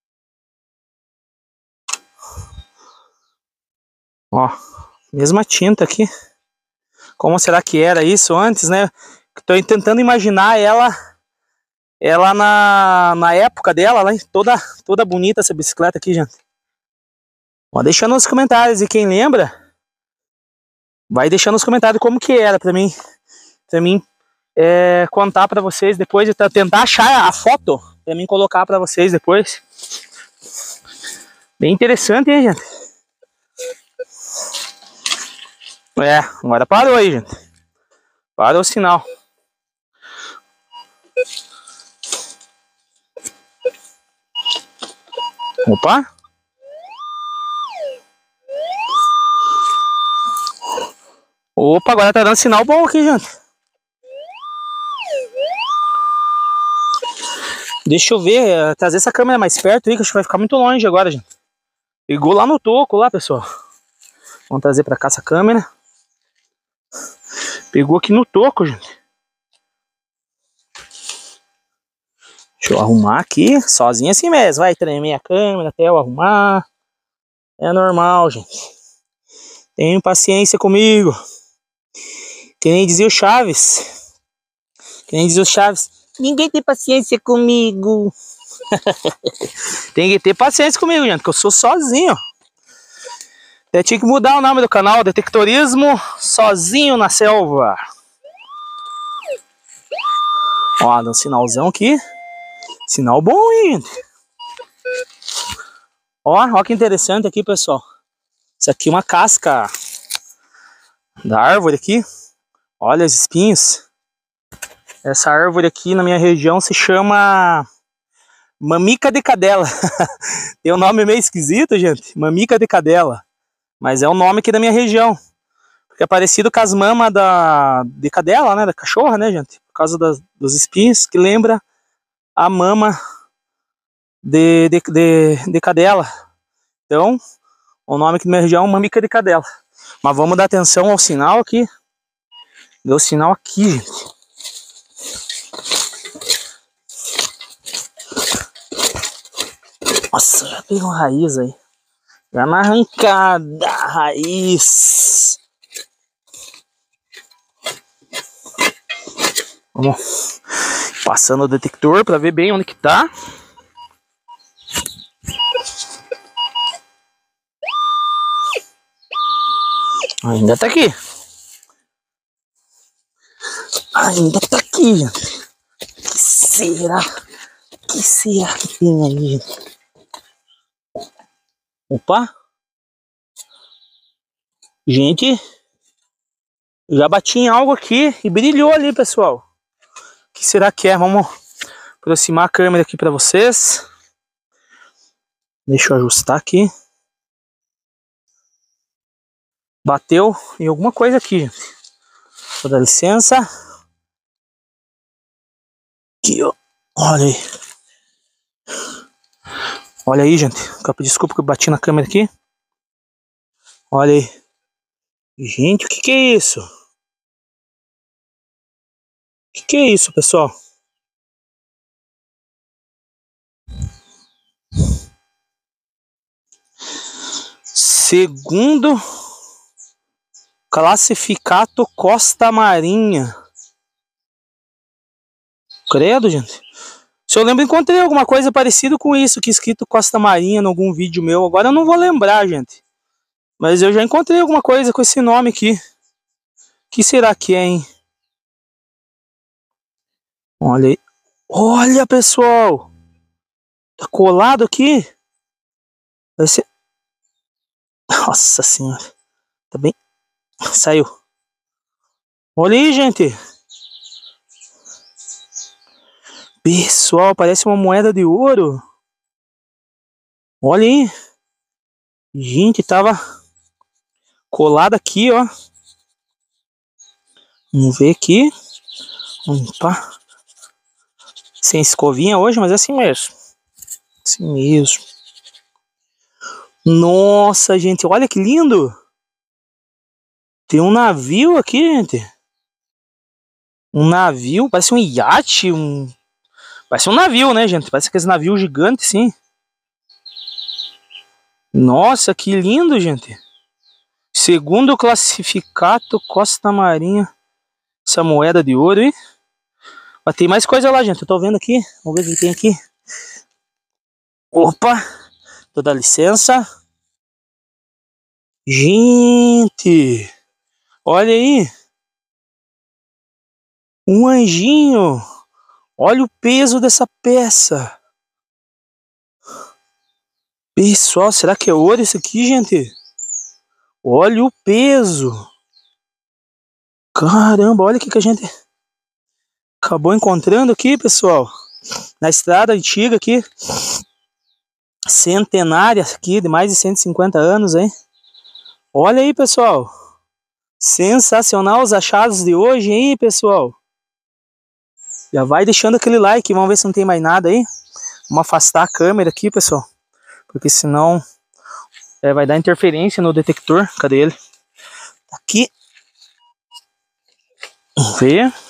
Ó, mesma tinta aqui. Como será que era isso antes, né? Tô tentando imaginar ela ela na época dela, lá, toda bonita essa bicicleta aqui, gente. Ó, deixando nos comentários, e quem lembra, vai deixando nos comentários como que era pra mim contar pra vocês depois, e tentar achar a foto pra mim colocar pra vocês depois. Bem interessante, hein, gente? Agora parou aí, gente. Parou o sinal. Opa! Opa, agora tá dando sinal bom aqui, gente. Deixa eu ver, trazer essa câmera mais perto aí, que acho que vai ficar muito longe agora, gente. Pegou lá no toco, lá, pessoal. Vamos trazer pra cá essa câmera. Pegou aqui no toco, gente. Deixa eu arrumar aqui, sozinho assim mesmo. Vai tremer a câmera até eu arrumar. É normal, gente. Tenham paciência comigo. Que nem dizia o Chaves. Ninguém tem paciência comigo. Tem que ter paciência comigo, gente, que eu sou sozinho. Eu tinha que mudar o nome do canal, Detectorismo Sozinho na Selva. Ó, dá um sinalzão aqui. Sinal bom, hein, gente? Ó que interessante aqui, pessoal. Isso aqui é uma casca da árvore aqui. Olha os espinhos. Essa árvore aqui na minha região se chama mamica de cadela. Tem um nome meio esquisito, gente. Mamica de cadela. Mas é o nome aqui da minha região. Porque é parecido com as mamas de cadela, né? Da cachorra, né, gente? Por causa dos espinhos, que lembra a mama de cadela. Então, o nome aqui da minha região é mamica de cadela. Mas vamos dar atenção ao sinal aqui. Deu sinal aqui, gente. Nossa, já tem uma raiz aí. Já na arrancada, raiz. Vamos passando o detector para ver bem onde que tá. Ainda tá aqui. Ainda tá aqui, gente. Que será? Que será que tem aí, gente? Opa! Gente, já bati em algo aqui e brilhou ali, pessoal. O que será que é? Vamos aproximar a câmera aqui para vocês. Deixa eu ajustar aqui. Bateu em alguma coisa aqui, gente. Vou dar licença. Aqui, ó. Olha aí. Olha aí, gente. Desculpa que eu bati na câmera aqui. Olha aí. Gente, o que é isso? O que é isso, pessoal? Segundo classificato Costa Marinha. Credo, gente. Se eu lembro, encontrei alguma coisa parecida com isso, que escrito Costa Marinha em algum vídeo meu. Agora eu não vou lembrar, gente. Mas eu já encontrei alguma coisa com esse nome aqui. O que será que é, hein? Olha aí. Olha, pessoal. Tá colado aqui. Vai ser... Nossa senhora. Tá bem... Saiu. Olha aí, gente. Pessoal, parece uma moeda de ouro. Olha aí. Gente, tava colado aqui, ó. Vamos ver aqui. Opa. Sem escovinha hoje, mas é assim mesmo. Assim mesmo. Nossa, gente, olha que lindo. Tem um navio aqui, gente. Um navio, parece um iate, parece um navio, né, gente? Parece aqueles navios gigantes, sim. Nossa, que lindo, gente. Segundo classificato Costa Marinha. Essa moeda de ouro, hein? Mas tem mais coisa lá, gente. Eu tô vendo aqui. Vamos ver o que tem aqui. Opa! Tô dando licença. Gente! Olha aí! Um anjinho! Olha o peso dessa peça! Pessoal, será que é ouro isso aqui, gente? Olha o peso! Caramba, olha o que a gente acabou encontrando aqui, pessoal. Na estrada antiga aqui. Centenária aqui, de mais de 150 anos, hein? Olha aí, pessoal. Sensacional os achados de hoje, hein, pessoal? Já vai deixando aquele like, vamos ver se não tem mais nada aí. Vamos afastar a câmera aqui, pessoal. Porque senão vai dar interferência no detector. Cadê ele? Tá aqui. Vamos ver. O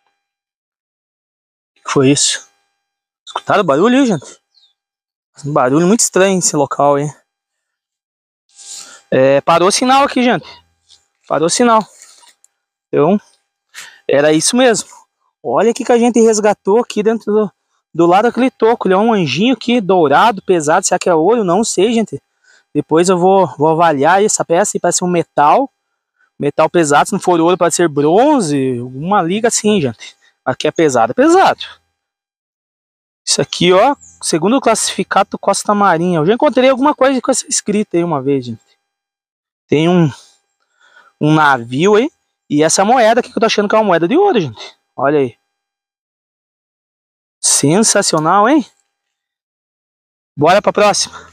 que foi isso? Escutaram o barulho aí, gente? Um barulho muito estranho esse local, hein? Parou o sinal aqui, gente. Parou o sinal. Então, era isso mesmo. Olha o que a gente resgatou aqui dentro do lado daquele toco. Ele é um anjinho aqui, dourado, pesado. Será que é ouro? Não sei, gente. Depois eu vou avaliar essa peça. Parece ser um metal. Metal pesado. Se não for ouro, pode ser bronze. Uma liga assim, gente. Aqui é pesado, é pesado. Isso aqui, ó. Segundo o classificado Costa Marinha. Eu já encontrei alguma coisa com essa escrita aí uma vez, gente. Tem um navio aí. E essa moeda aqui que eu tô achando que é uma moeda de ouro, gente. Olha aí. Sensacional, hein? Bora pra próxima.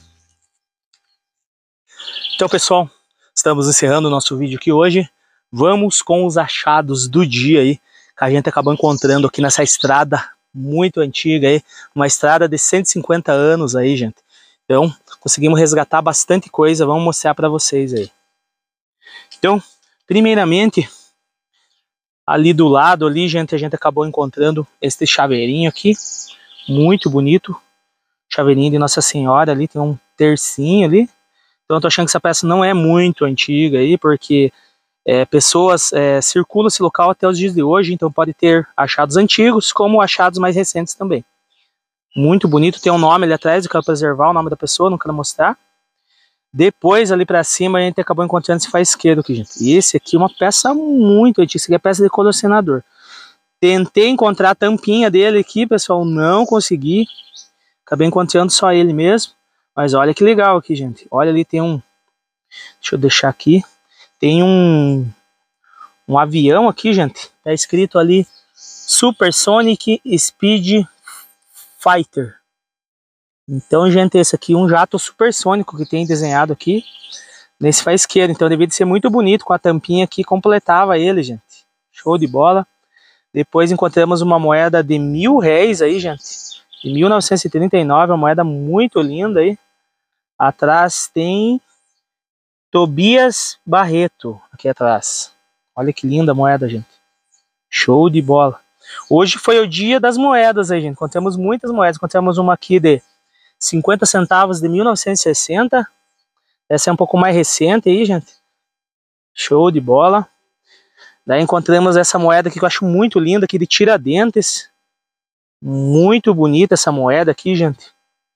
Então, pessoal, estamos encerrando o nosso vídeo aqui hoje. Vamos com os achados do dia aí, que a gente acabou encontrando aqui nessa estrada muito antiga aí. Uma estrada de 150 anos aí, gente. Então, conseguimos resgatar bastante coisa. Vamos mostrar pra vocês aí. Então, primeiramente, ali do lado, ali, gente, a gente acabou encontrando este chaveirinho aqui. Muito bonito. Chaveirinho de Nossa Senhora ali, tem um tercinho ali. Então eu tô achando que essa peça não é muito antiga aí, porque pessoas circulam esse local até os dias de hoje, então pode ter achados antigos, como achados mais recentes também. Muito bonito, tem um nome ali atrás, eu quero preservar o nome da pessoa, não quero mostrar. Depois, ali pra cima, a gente acabou encontrando esse faisqueiro aqui, gente. E esse aqui é uma peça muito antiga, esse aqui é peça de colecionador. Tentei encontrar a tampinha dele aqui, pessoal, não consegui. Acabei encontrando só ele mesmo. Mas olha que legal aqui, gente. Olha ali, tem um... Deixa eu deixar aqui. Tem um avião aqui, gente. Tá escrito ali Supersonic Speed Fighter. Então, gente, esse aqui é um jato supersônico que tem desenhado aqui nesse faisqueiro. Então, devia de ser muito bonito com a tampinha que completava ele, gente. Show de bola. Depois encontramos uma moeda de R$1000 aí, gente. De 1939, uma moeda muito linda aí. Atrás tem Tobias Barreto, aqui atrás. Olha que linda a moeda, gente. Show de bola. Hoje foi o dia das moedas aí, gente. Encontramos muitas moedas. Encontramos uma aqui de 50 centavos de 1960. Essa é um pouco mais recente aí, gente. Show de bola. Daí encontramos essa moeda aqui que eu acho muito linda, aqui de Tiradentes. Muito bonita essa moeda aqui, gente.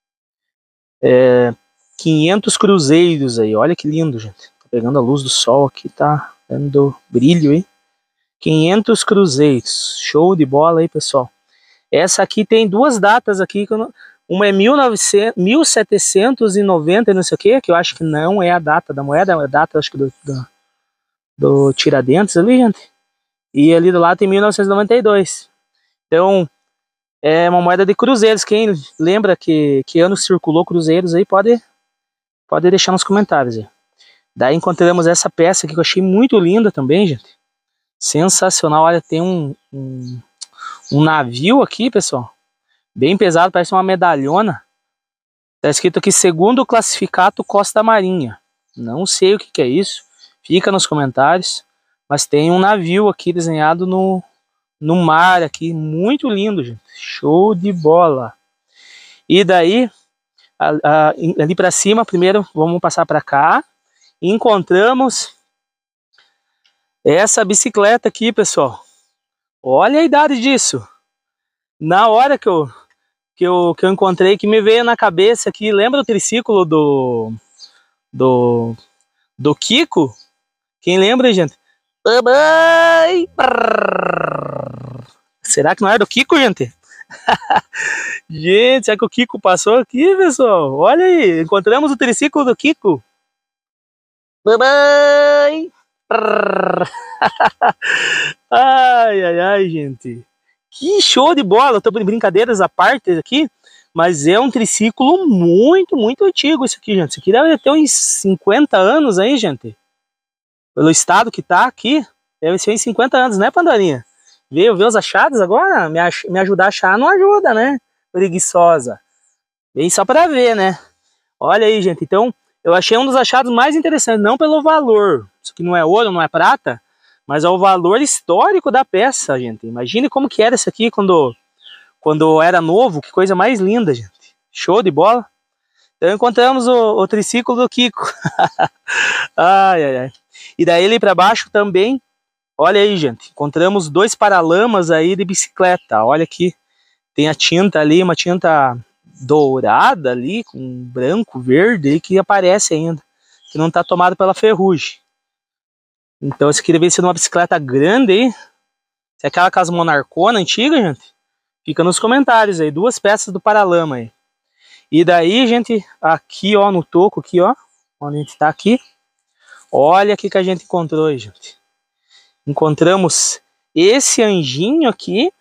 500 cruzeiros aí, olha que lindo, gente. Tá pegando a luz do sol aqui, tá dando brilho aí. 500 cruzeiros, show de bola aí, pessoal. Essa aqui tem duas datas aqui, uma é 1790 e não sei o que eu acho que não é a data da moeda, é a data, acho que do Tiradentes ali, gente. E ali do lado tem 1992. Então, é uma moeda de cruzeiros. Quem lembra que ano circulou cruzeiros aí, pode deixar nos comentários aí. Daí encontramos essa peça aqui que eu achei muito linda também, gente. Sensacional. Olha, tem um navio aqui, pessoal. Bem pesado, parece uma medalhona. Tá escrito aqui, segundo o classificado Costa Marinha. Não sei o que é isso. Fica nos comentários. Mas tem um navio aqui desenhado no mar aqui. Muito lindo, gente. Show de bola. E daí, ali pra cima, primeiro vamos passar pra cá. Encontramos essa bicicleta aqui, pessoal. Olha a idade disso. Na hora que eu encontrei, que me veio na cabeça aqui, lembra o triciclo do Kiko? Quem lembra, gente? Será que não era do Kiko, gente? Gente, será que o Kiko passou aqui, pessoal? Olha aí, encontramos o triciclo do Kiko. Ai, ai, ai, gente. Que show de bola. Eu tô brincadeiras à parte aqui, mas é um triciclo muito, muito antigo isso aqui, gente. Isso aqui deve ter uns 50 anos aí, gente. Pelo estado que tá aqui, deve ser uns 50 anos, né, Pandorinha? Veio ver os achados agora? Me ajudar a achar não ajuda, né? Preguiçosa. Veio só pra ver, né? Olha aí, gente. Então, eu achei um dos achados mais interessantes. Não pelo valor. Isso aqui não é ouro, não é prata. Mas é o valor histórico da peça, gente. Imagine como que era isso aqui quando era novo. Que coisa mais linda, gente. Show de bola. Então, encontramos o triciclo do Kiko. Ai, ai, ai. E daí ali pra baixo também. Olha aí, gente, encontramos 2 paralamas aí de bicicleta. Olha aqui, tem a tinta ali, uma tinta dourada ali, com branco, verde, que aparece ainda, que não está tomado pela ferrugem. Então esse aqui deve ser uma bicicleta grande aí. Se é aquela casa monarcona antiga, gente, fica nos comentários aí, 2 peças do paralama aí. E daí, gente, aqui ó, no toco aqui ó, onde a gente está aqui, olha o que a gente encontrou aí, gente. Encontramos esse anjinho aqui,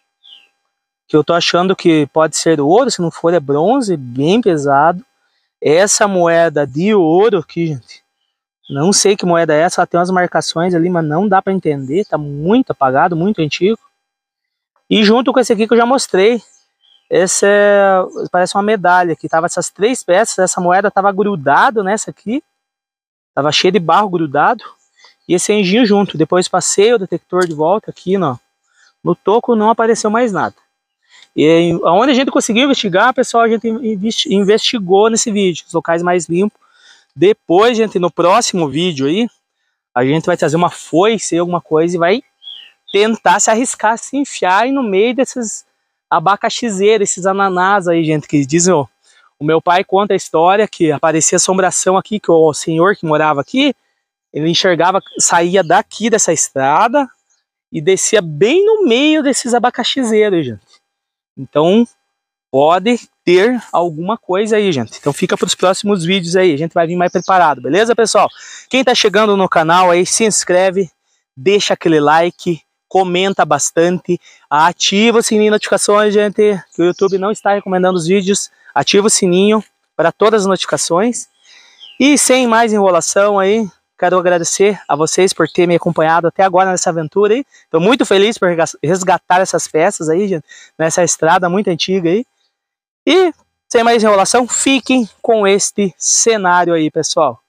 que eu tô achando que pode ser ouro, se não for é bronze, bem pesado. Essa moeda de ouro aqui, gente, não sei que moeda é essa, ela tem umas marcações ali, mas não dá para entender, tá muito apagado, muito antigo. E junto com esse aqui que eu já mostrei, esse parece uma medalha, que tava essas 3 peças, essa moeda tava grudado nessa aqui, tava cheia de barro grudado. E esse anjinho junto. Depois passei o detector de volta aqui, no toco, não apareceu mais nada. E onde a gente conseguiu investigar, pessoal, a gente investigou nesse vídeo, os locais mais limpos. Depois, gente, no próximo vídeo aí, a gente vai trazer uma foice, alguma coisa, e vai tentar se arriscar, se enfiar aí no meio desses abacaxizeiros, esses ananás aí, gente, que dizem, o meu pai conta a história que aparecia assombração aqui, que o senhor que morava aqui, ele enxergava, saía daqui dessa estrada e descia bem no meio desses abacaxizeiros, gente. Então, pode ter alguma coisa aí, gente. Então fica para os próximos vídeos aí, a gente vai vir mais preparado, beleza, pessoal? Quem tá chegando no canal aí, se inscreve, deixa aquele like, comenta bastante, ativa o sininho de notificações, gente, que o YouTube não está recomendando os vídeos. Ativa o sininho para todas as notificações. E sem mais enrolação aí, quero agradecer a vocês por terem me acompanhado até agora nessa aventura aí. Estou muito feliz por resgatar essas peças aí, gente, nessa estrada muito antiga aí. E, sem mais enrolação, fiquem com este cenário aí, pessoal.